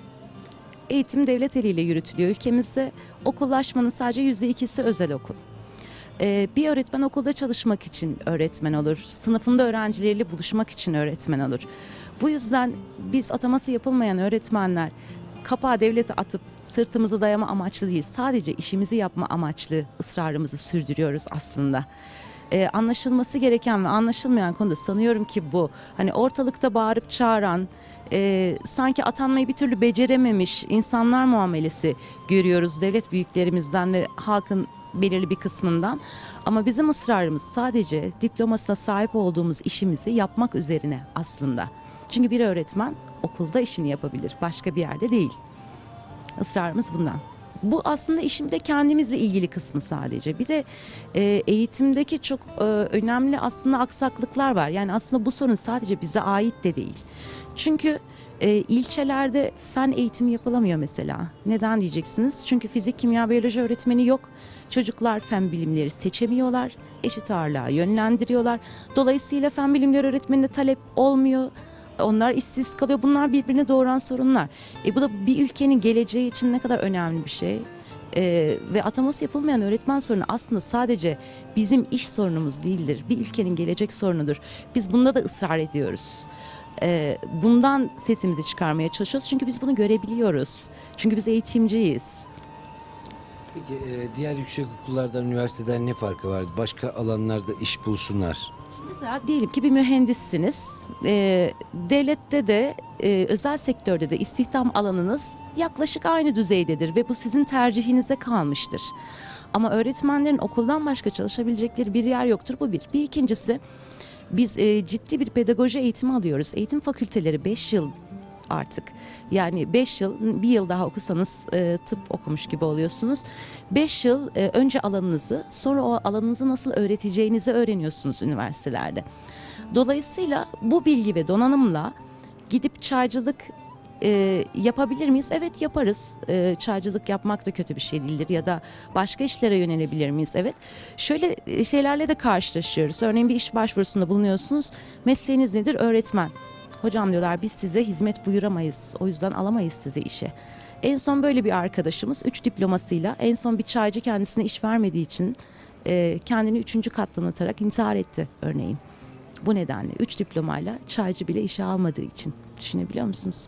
Eğitim devlet eliyle yürütülüyor. Ülkemizde okullaşmanın sadece yüzde ikisi özel okul. Ee, bir öğretmen okulda çalışmak için öğretmen olur. Sınıfında öğrencileriyle buluşmak için öğretmen olur. Bu yüzden biz ataması yapılmayan öğretmenler kapağı devlete atıp sırtımızı dayama amaçlı değil, sadece işimizi yapma amaçlı ısrarımızı sürdürüyoruz aslında. Ee, anlaşılması gereken ve anlaşılmayan konuda sanıyorum ki bu. Hani ortalıkta bağırıp çağıran, e, sanki atanmayı bir türlü becerememiş insanlar muamelesi görüyoruz devlet büyüklerimizden ve halkın belirli bir kısmından. Ama bizim ısrarımız sadece diplomasına sahip olduğumuz işimizi yapmak üzerine aslında. Çünkü bir öğretmen okulda işini yapabilir, başka bir yerde değil. Israrımız bundan. Bu aslında işimde kendimizle ilgili kısmı sadece. Bir de e, eğitimdeki çok e, önemli aslında aksaklıklar var. Yani aslında bu sorun sadece bize ait de değil. Çünkü E, ilçelerde fen eğitimi yapılamıyor mesela. Neden diyeceksiniz? Çünkü fizik, kimya, biyoloji öğretmeni yok. Çocuklar fen bilimleri seçemiyorlar. Eşit ağırlığa yönlendiriyorlar. Dolayısıyla fen bilimleri öğretmenine talep olmuyor. Onlar işsiz kalıyor. Bunlar birbirini doğuran sorunlar. E, bu da bir ülkenin geleceği için ne kadar önemli bir şey. E, ve ataması yapılmayan öğretmen sorunu aslında sadece bizim iş sorunumuz değildir. Bir ülkenin gelecek sorunudur. Biz bunda da ısrar ediyoruz. E, bundan sesimizi çıkarmaya çalışıyoruz. Çünkü biz bunu görebiliyoruz. Çünkü biz eğitimciyiz. Peki e, diğer yüksek okullardan, üniversiteden ne farkı var? Başka alanlarda iş bulsunlar. Mesela diyelim ki bir mühendissiniz. Ee, devlette de e, özel sektörde de istihdam alanınız yaklaşık aynı düzeydedir ve bu sizin tercihinize kalmıştır. Ama öğretmenlerin okuldan başka çalışabilecekleri bir yer yoktur. Bu bir. Bir ikincisi, biz e, ciddi bir pedagoji eğitimi alıyoruz. Eğitim fakülteleri beş yıl artık. Yani beş yıl, bir yıl daha okusanız e, tıp okumuş gibi oluyorsunuz. beş yıl e, önce alanınızı, sonra o alanınızı nasıl öğreteceğinizi öğreniyorsunuz üniversitelerde. Dolayısıyla bu bilgi ve donanımla gidip çaycılık e, yapabilir miyiz? Evet, yaparız. E, çaycılık yapmak da kötü bir şey değildir ya da başka işlere yönelebilir miyiz? Evet. Şöyle e, şeylerle de karşılaşıyoruz. Örneğin bir iş başvurusunda bulunuyorsunuz. Mesleğiniz nedir? Öğretmen. Hocam diyorlar, biz size hizmet buyuramayız. O yüzden alamayız size işe. En son böyle bir arkadaşımız üç diplomasıyla, en son bir çaycı kendisine iş vermediği için e, kendini üçüncü kattan atarak intihar etti örneğin. Bu nedenle üç diplomayla çaycı bile işe almadığı için. Düşünebiliyor musunuz?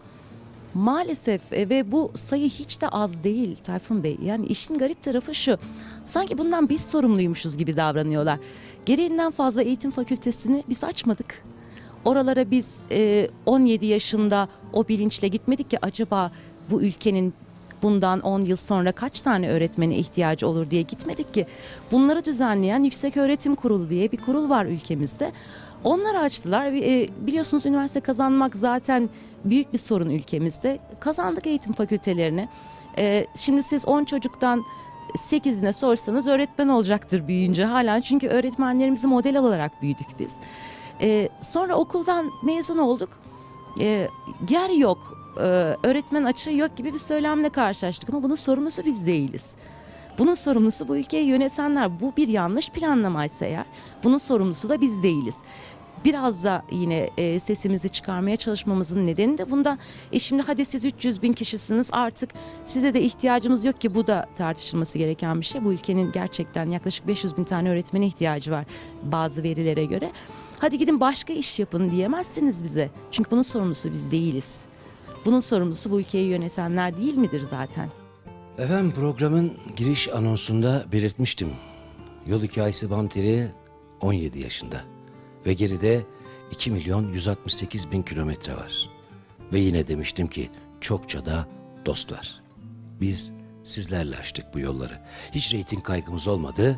Maalesef e, ve bu sayı hiç de az değil Tayfun Bey. Yani işin garip tarafı şu. Sanki bundan biz sorumluymuşuz gibi davranıyorlar. Gereğinden fazla eğitim fakültesini biz açmadık. Oralara biz e, on yedi yaşında o bilinçle gitmedik ki acaba bu ülkenin bundan on yıl sonra kaç tane öğretmene ihtiyacı olur diye gitmedik ki. Bunları düzenleyen Yükseköğretim Kurulu diye bir kurul var ülkemizde. Onları açtılar. E, biliyorsunuz üniversite kazanmak zaten büyük bir sorun ülkemizde. Kazandık eğitim fakültelerini. E, şimdi siz on çocuktan sekizine sorsanız öğretmen olacaktır büyüyünce halen. Çünkü öğretmenlerimizi model alarak büyüdük biz. Ee, sonra okuldan mezun olduk. Ee, yer yok, ee, öğretmen açığı yok gibi bir söylemle karşılaştık. Ama bunun sorumlusu biz değiliz. Bunun sorumlusu bu ülkeyi yönetenler. Bu bir yanlış planlamaysa eğer, bunun sorumlusu da biz değiliz. Biraz da yine e, sesimizi çıkarmaya çalışmamızın nedeni de bunda. E şimdi hadi siz üç yüz bin kişisiniz, artık size de ihtiyacımız yok ki, bu da tartışılması gereken bir şey. Bu ülkenin gerçekten yaklaşık beş yüz bin tane öğretmene ihtiyacı var bazı verilere göre. Hadi gidin başka iş yapın diyemezsiniz bize. Çünkü bunun sorumlusu biz değiliz. Bunun sorumlusu bu ülkeyi yönetenler değil midir zaten? Efendim, programın giriş anonsunda belirtmiştim. Yol hikayesi Bamteli on yedi yaşında. Ve geride iki milyon yüz altmış sekiz bin kilometre var. Ve yine demiştim ki çokça da dost var. Biz sizlerle açtık bu yolları. Hiç reyting kaygımız olmadı.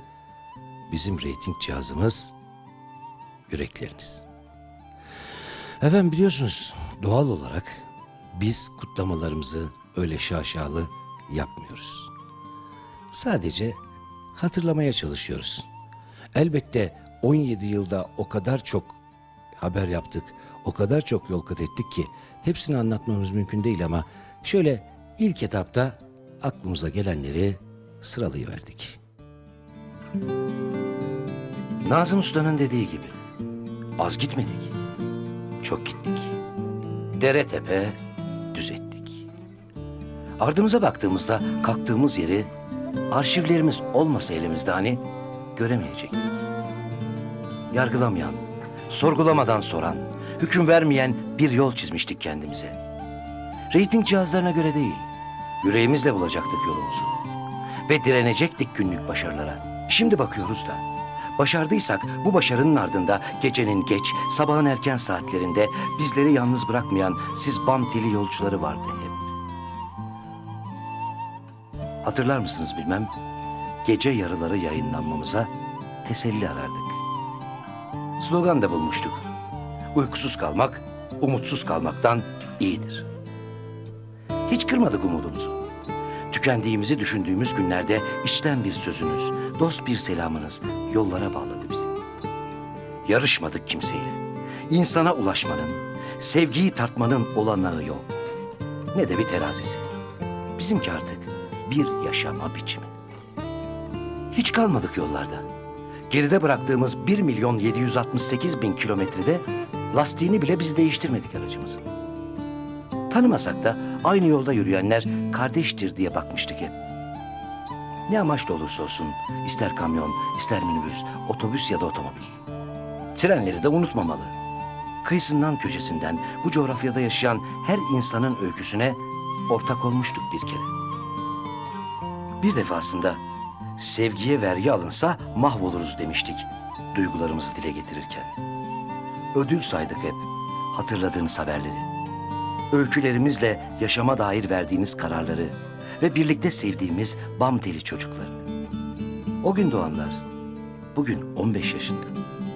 Bizim reyting cihazımız yürekleriniz. Efendim, biliyorsunuz doğal olarak biz kutlamalarımızı öyle şaşalı yapmıyoruz. Sadece hatırlamaya çalışıyoruz. Elbette on yedi yılda o kadar çok haber yaptık, o kadar çok yol kat ettik ki hepsini anlatmamız mümkün değil, ama şöyle ilk etapta aklımıza gelenleri sıralayıverdik. Nazım Usta'nın dediği gibi az gitmedik, çok gittik. Dere tepe düz ettik. Ardımıza baktığımızda kalktığımız yeri arşivlerimiz olmasa elimizde hani göremeyecektik. Yargılamayan, sorgulamadan soran, hüküm vermeyen bir yol çizmiştik kendimize. Reyting cihazlarına göre değil, yüreğimizle bulacaktık yolumuzu. Ve direnecektik günlük başarılara. Şimdi bakıyoruz da, başardıysak bu başarının ardında gecenin geç, sabahın erken saatlerinde bizleri yalnız bırakmayan siz Bamteli yolcuları vardı hep. Hatırlar mısınız bilmem, gece yarıları yayınlanmamıza teselli arardık. Slogan da bulmuştuk. Uykusuz kalmak, umutsuz kalmaktan iyidir. Hiç kırmadık umudumuzu. Tükendiğimizi düşündüğümüz günlerde içten bir sözünüz, dost bir selamınız yollara bağladı bizi. Yarışmadık kimseyle. İnsana ulaşmanın, sevgiyi tartmanın olanağı yok. Ne de bir terazisi. Bizimki artık bir yaşama biçimi. Hiç kalmadık yollarda. Geride bıraktığımız bir milyon yedi yüz altmış sekiz bin kilometrede lastiğini bile biz değiştirmedik aracımızın. Tanımasak da aynı yolda yürüyenler kardeştir diye bakmıştık hep. Ne amaçla olursa olsun, ister kamyon, ister minibüs, otobüs ya da otomobil. Trenleri de unutmamalı. Kıyısından köşesinden bu coğrafyada yaşayan her insanın öyküsüne ortak olmuştuk bir kere. Bir defasında sevgiye vergi alınsa mahvoluruz demiştik duygularımızı dile getirirken. Ödül saydık hep hatırladığınız haberleri. Öykülerimizle yaşama dair verdiğiniz kararları ve birlikte sevdiğimiz bam teli çocukları. O gün doğanlar bugün on beş yaşında.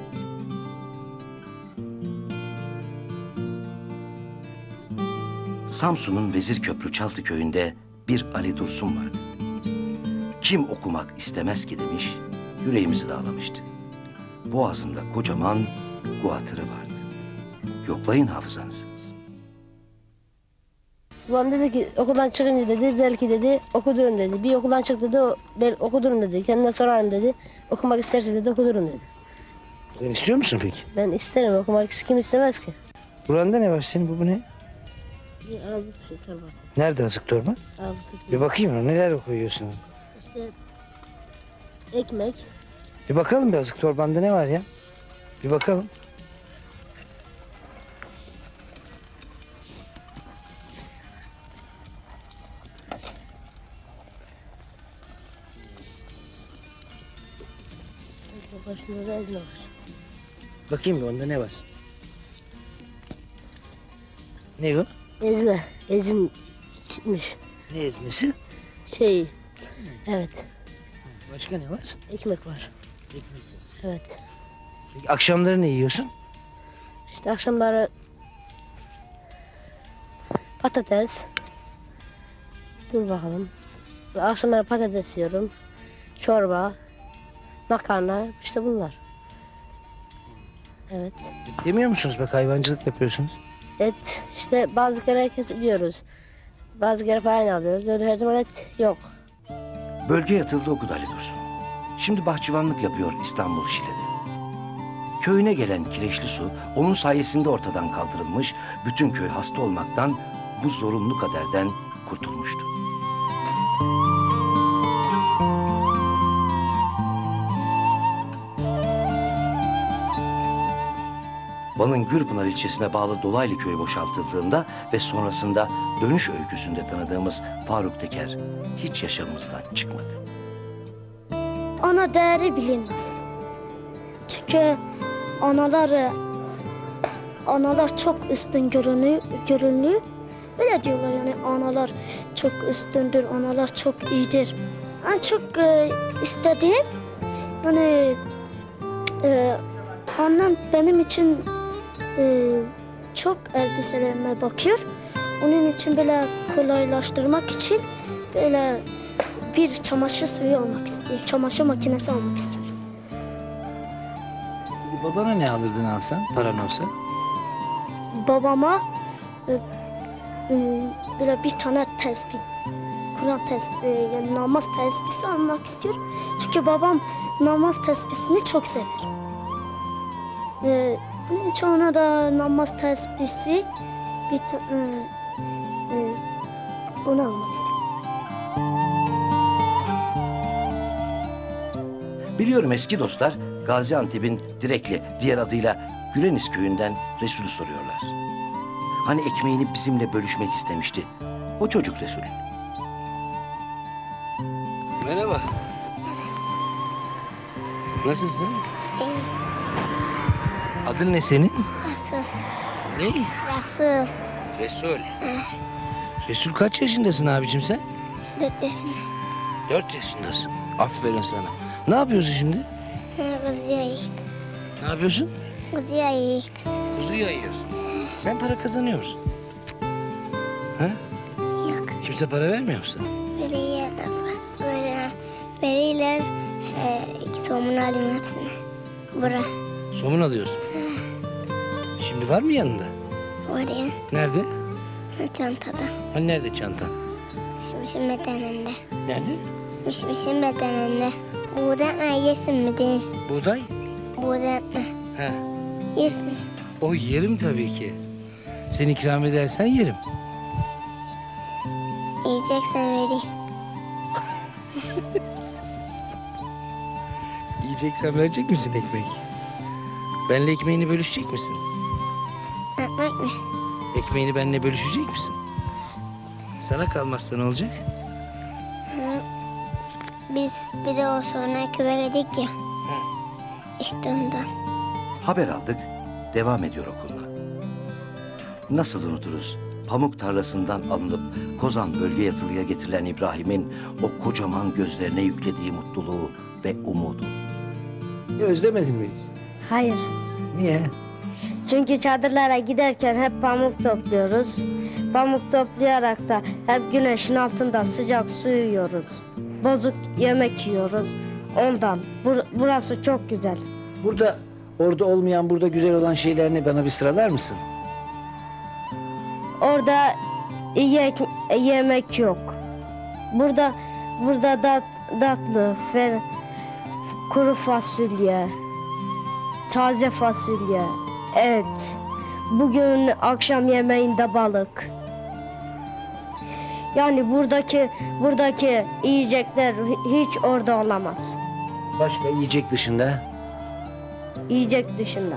Samsun'un Vezirköprü Çaltı köyünde bir Ali Dursun vardı. Kim okumak istemez ki demiş, yüreğimizi dağlamıştı. Boğazında kocaman guatırı vardı. Yoklayın hafızanızı. Babam dedi ki okuldan çıkınca dedi belki dedi okudurum dedi. Bir okuldan çıktı dedi ben okudurum dedi. Kendine sorarım dedi. Okumak isterse dedi okudurum dedi. Sen istiyor musun peki? Ben isterim okumak kim istemez ki. Buranda ne var senin bu, bu ne? Bir ağızlık şey torbası. Nerede azık torba? Ağızlık. Bir bakayım ona, neler koyuyorsun? İşte ekmek. Bir bakalım bir azık torbanda ne var ya? Bir bakalım. Başında da ezme var. Bakayım bir onda ne var? Ne o? Ezme. Ezim çıkmış. Ne ezmesi? Şey. Evet. Başka ne var? Ekmek var. Ekmek. Evet. Peki akşamları ne yiyorsun? İşte akşamları patates. Dur bakalım. Akşamları patates yiyorum. Çorba. Makarna. İşte bunlar. Evet. Yemiyor musunuz? Bak hayvancılık yapıyorsunuz. Et işte bazı kere kesip yiyoruz. Bazı kere parayla alıyoruz. Öyle her zaman et yok. Bölge yatıldı okudu Ali Dursun. Şimdi bahçıvanlık yapıyor İstanbul Şile'de. Köyüne gelen kireçli su onun sayesinde ortadan kaldırılmış, bütün köy hasta olmaktan, bu zorunlu kaderden kurtulmuştu. Van'ın Gürpınar ilçesine bağlı Dolaylı köyü boşaltıldığında ve sonrasında dönüş öyküsünde tanıdığımız Faruk Teker hiç yaşamımızdan çıkmadı. Ana değeri bilinmez. Çünkü analar analar çok üstün görünüyor, görünüyor. Öyle diyorlar yani analar çok üstündür, analar çok iyidir. En çok e, istediğim yani e, annem benim için e, çok elbiselerime bakıyor. Onun için böyle kolaylaştırmak için böyle bir çamaşır suyu almak istiyorum. Çamaşır makinesi almak istiyorum. Babana ne alırdın alsan, paran olsa? Babama e, e, böyle bir tane tesbih, Kur'an tesbih, e, yani namaz tesbihsi almak istiyorum. Çünkü babam namaz tesbihsini çok sever. E, onun için ona da namaz tesbihsi bir ta- e, e, onu almak istiyorum. Biliyorum eski dostlar Gaziantep'in Direkli, diğer adıyla Güreniz köyünden Resul'ü soruyorlar. Hani ekmeğini bizimle bölüşmek istemişti. O çocuk Resul. Merhaba. Nasılsın? Adın ne senin? Resul. Ne? Resul. Resul. Resul kaç yaşındasın abicim sen? Dört yaşında. Dört yaşındasın. Aferin sana. Ne yapıyorsun şimdi? Kızıyayık. Ne yapıyorsun? Kızıyayık. Kuzu yayıyorsun. Sen para kazanıyor musun? Ha? Yok. Kimse para vermiyor musun? Veriyor da böyle veriler e, somun alayım hepsini. Bura. Somun alıyorsun. Şimdi var mı yanında? Oraya. Nerede? Çantada. Hani nerede çantan? Mişmişin bedeninde. Nerede? Mişmişin bedeninde. Buğday yersin mi diye. Buğday? Buğday He. yersin. O yerim tabii ki. Sen ikram edersen yerim. Yiyeceksen vereyim. Yiyeceksen verecek misin ekmek? Benle ekmeğini bölüşecek misin? Ekmek mi? Ekmeğini benimle bölüşecek misin? Sana kalmazsa ne olacak? Hı. Biz bir de o sonra küveredik ya. İşte ondan. Haber aldık, devam ediyor okuluna. Nasıl unuturuz? Pamuk tarlasından alınıp Kozan bölge yatılıya getirilen İbrahim'in o kocaman gözlerine yüklediği mutluluğu ve umudu. Özlemedin mi? Hayır. Niye? Çünkü çadırlara giderken hep pamuk topluyoruz. Pamuk toplayarak da hep güneşin altında sıcak su yiyoruz. Bozuk yemek yiyoruz. Ondan. Bur- burası çok güzel. Burada, orada olmayan, burada güzel olan şeyler ne? Bana bir sıralar mısın? Orada iyi ek- yemek yok. Burada burada dat, tatlı, fer, kuru fasulye, taze fasulye, et. Bugün akşam yemeğinde balık. Yani buradaki buradaki yiyecekler hiç orada olamaz. Başka yiyecek dışında? Yiyecek dışında.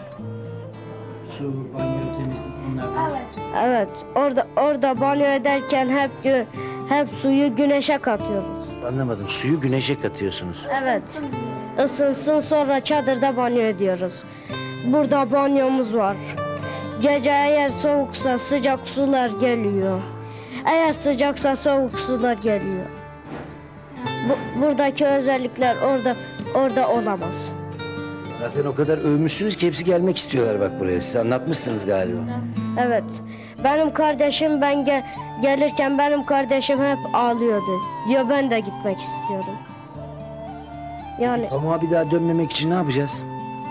Su, banyo, temizlik onlardan. Evet, orada orada banyo ederken hep gü- hep suyu güneşe katıyoruz. Anlamadım. Suyu güneşe katıyorsunuz. Evet. Isınsın sonra çadırda banyo ediyoruz. Burada banyomuz var. Gece eğer soğuksa sıcak sular geliyor. Eğer sıcaksa soğuk sular geliyor. Bu, buradaki özellikler orada orada olamaz. Zaten o kadar övmüşsünüz ki hepsi gelmek istiyorlar bak buraya. Siz anlatmışsınız galiba. Evet. Benim kardeşim ben ge- gelirken benim kardeşim hep ağlıyordu. Diyor ben de gitmek istiyorum. Yani Ama bir daha dönmemek için ne yapacağız?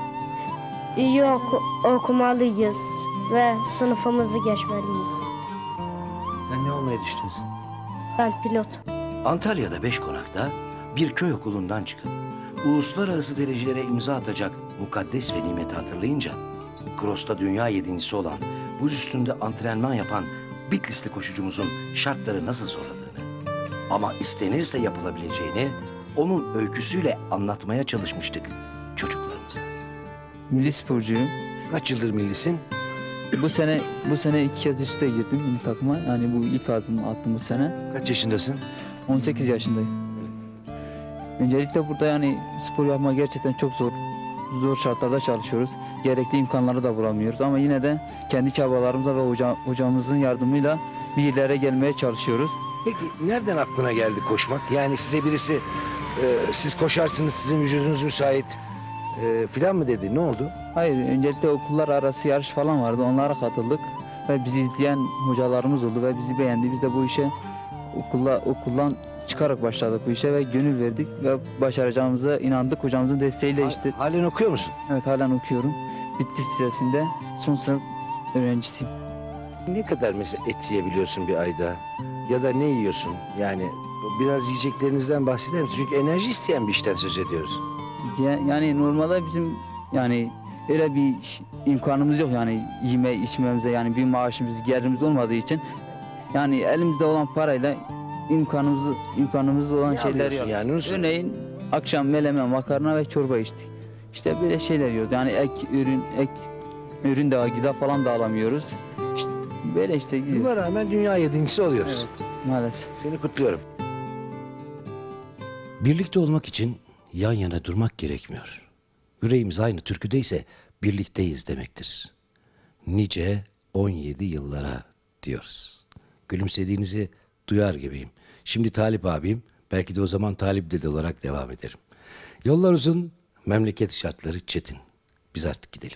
iyi oku- okumalıyız ve sınıfımızı geçmeliyiz. Sen ne olmayı düşünüyorsun? Ben pilot. Antalya'da Beşkonak'ta bir köy okulundan çıkıp uluslararası derecelere imza atacak mukaddes ve nimeti hatırlayınca Cross'ta dünya yedincisi olan buz üstünde antrenman yapan Bitlisli koşucumuzun şartları nasıl zorladığını ama istenirse yapılabileceğini onun öyküsüyle anlatmaya çalışmıştık çocuklarımıza. Milli sporcuyum. Kaç yıldır millisin? Bu sene bu sene iki kez üste girdim milli takıma. Yani bu ilk adımı attım bu sene. Kaç yaşındasın? on sekiz yaşındayım. Öncelikle burada yani spor yapmak gerçekten çok zor. Zor şartlarda çalışıyoruz. Gerekli imkanları da bulamıyoruz ama yine de kendi çabalarımızla ve hoca, hocamızın yardımıyla bir yerlere gelmeye çalışıyoruz. Peki nereden aklına geldi koşmak? Yani size birisi e, siz koşarsınız sizin vücudunuz müsait e, filan mı dedi? Ne oldu? Hayır, öncelikle okullar arası yarış falan vardı. Onlara katıldık ve bizi izleyen hocalarımız oldu ve bizi beğendi. Biz de bu işe okulla, okuldan çıkarak başladık bu işe ve gönül verdik ve başaracağımıza inandık. Hocamızın desteğiyle işte. Halen okuyor musun? Evet, halen okuyorum. Bitlis Lisesi'nde son sınıf öğrencisiyim. Ne kadar mesela et yiyebiliyorsun bir ayda? Ya da ne yiyorsun? Yani biraz yiyeceklerinizden bahseder misin? Çünkü enerji isteyen bir işten söz ediyoruz. Ya- Yani normalde bizim yani öyle bir ş- imkanımız yok yani yeme içmemize, yani bir maaşımız, gelirimiz olmadığı için yani elimizde olan parayla imkanımız imkanımız olan Ne şeyler alıyorsun yok. yani, onu söyle. Örneğin akşam meleme, makarna ve çorba içtik. İşte böyle şeyler yiyoruz. Yani ek ürün ek ürün de gıda falan da alamıyoruz. İşte böyle işte gidiyor. Buna rağmen dünya yedincisi oluyoruz. Evet, maalesef. Seni kutluyorum. Birlikte olmak için yan yana durmak gerekmiyor. Yüreğimiz aynı türküdeyse birlikteyiz demektir. Nice on yedi yıllara diyoruz. Gülümsediğinizi duyar gibiyim. Şimdi Talip abim, belki de o zaman Talip dede olarak devam ederim. Yollar uzun, memleket şartları çetin. Biz artık gidelim.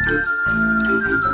Müzik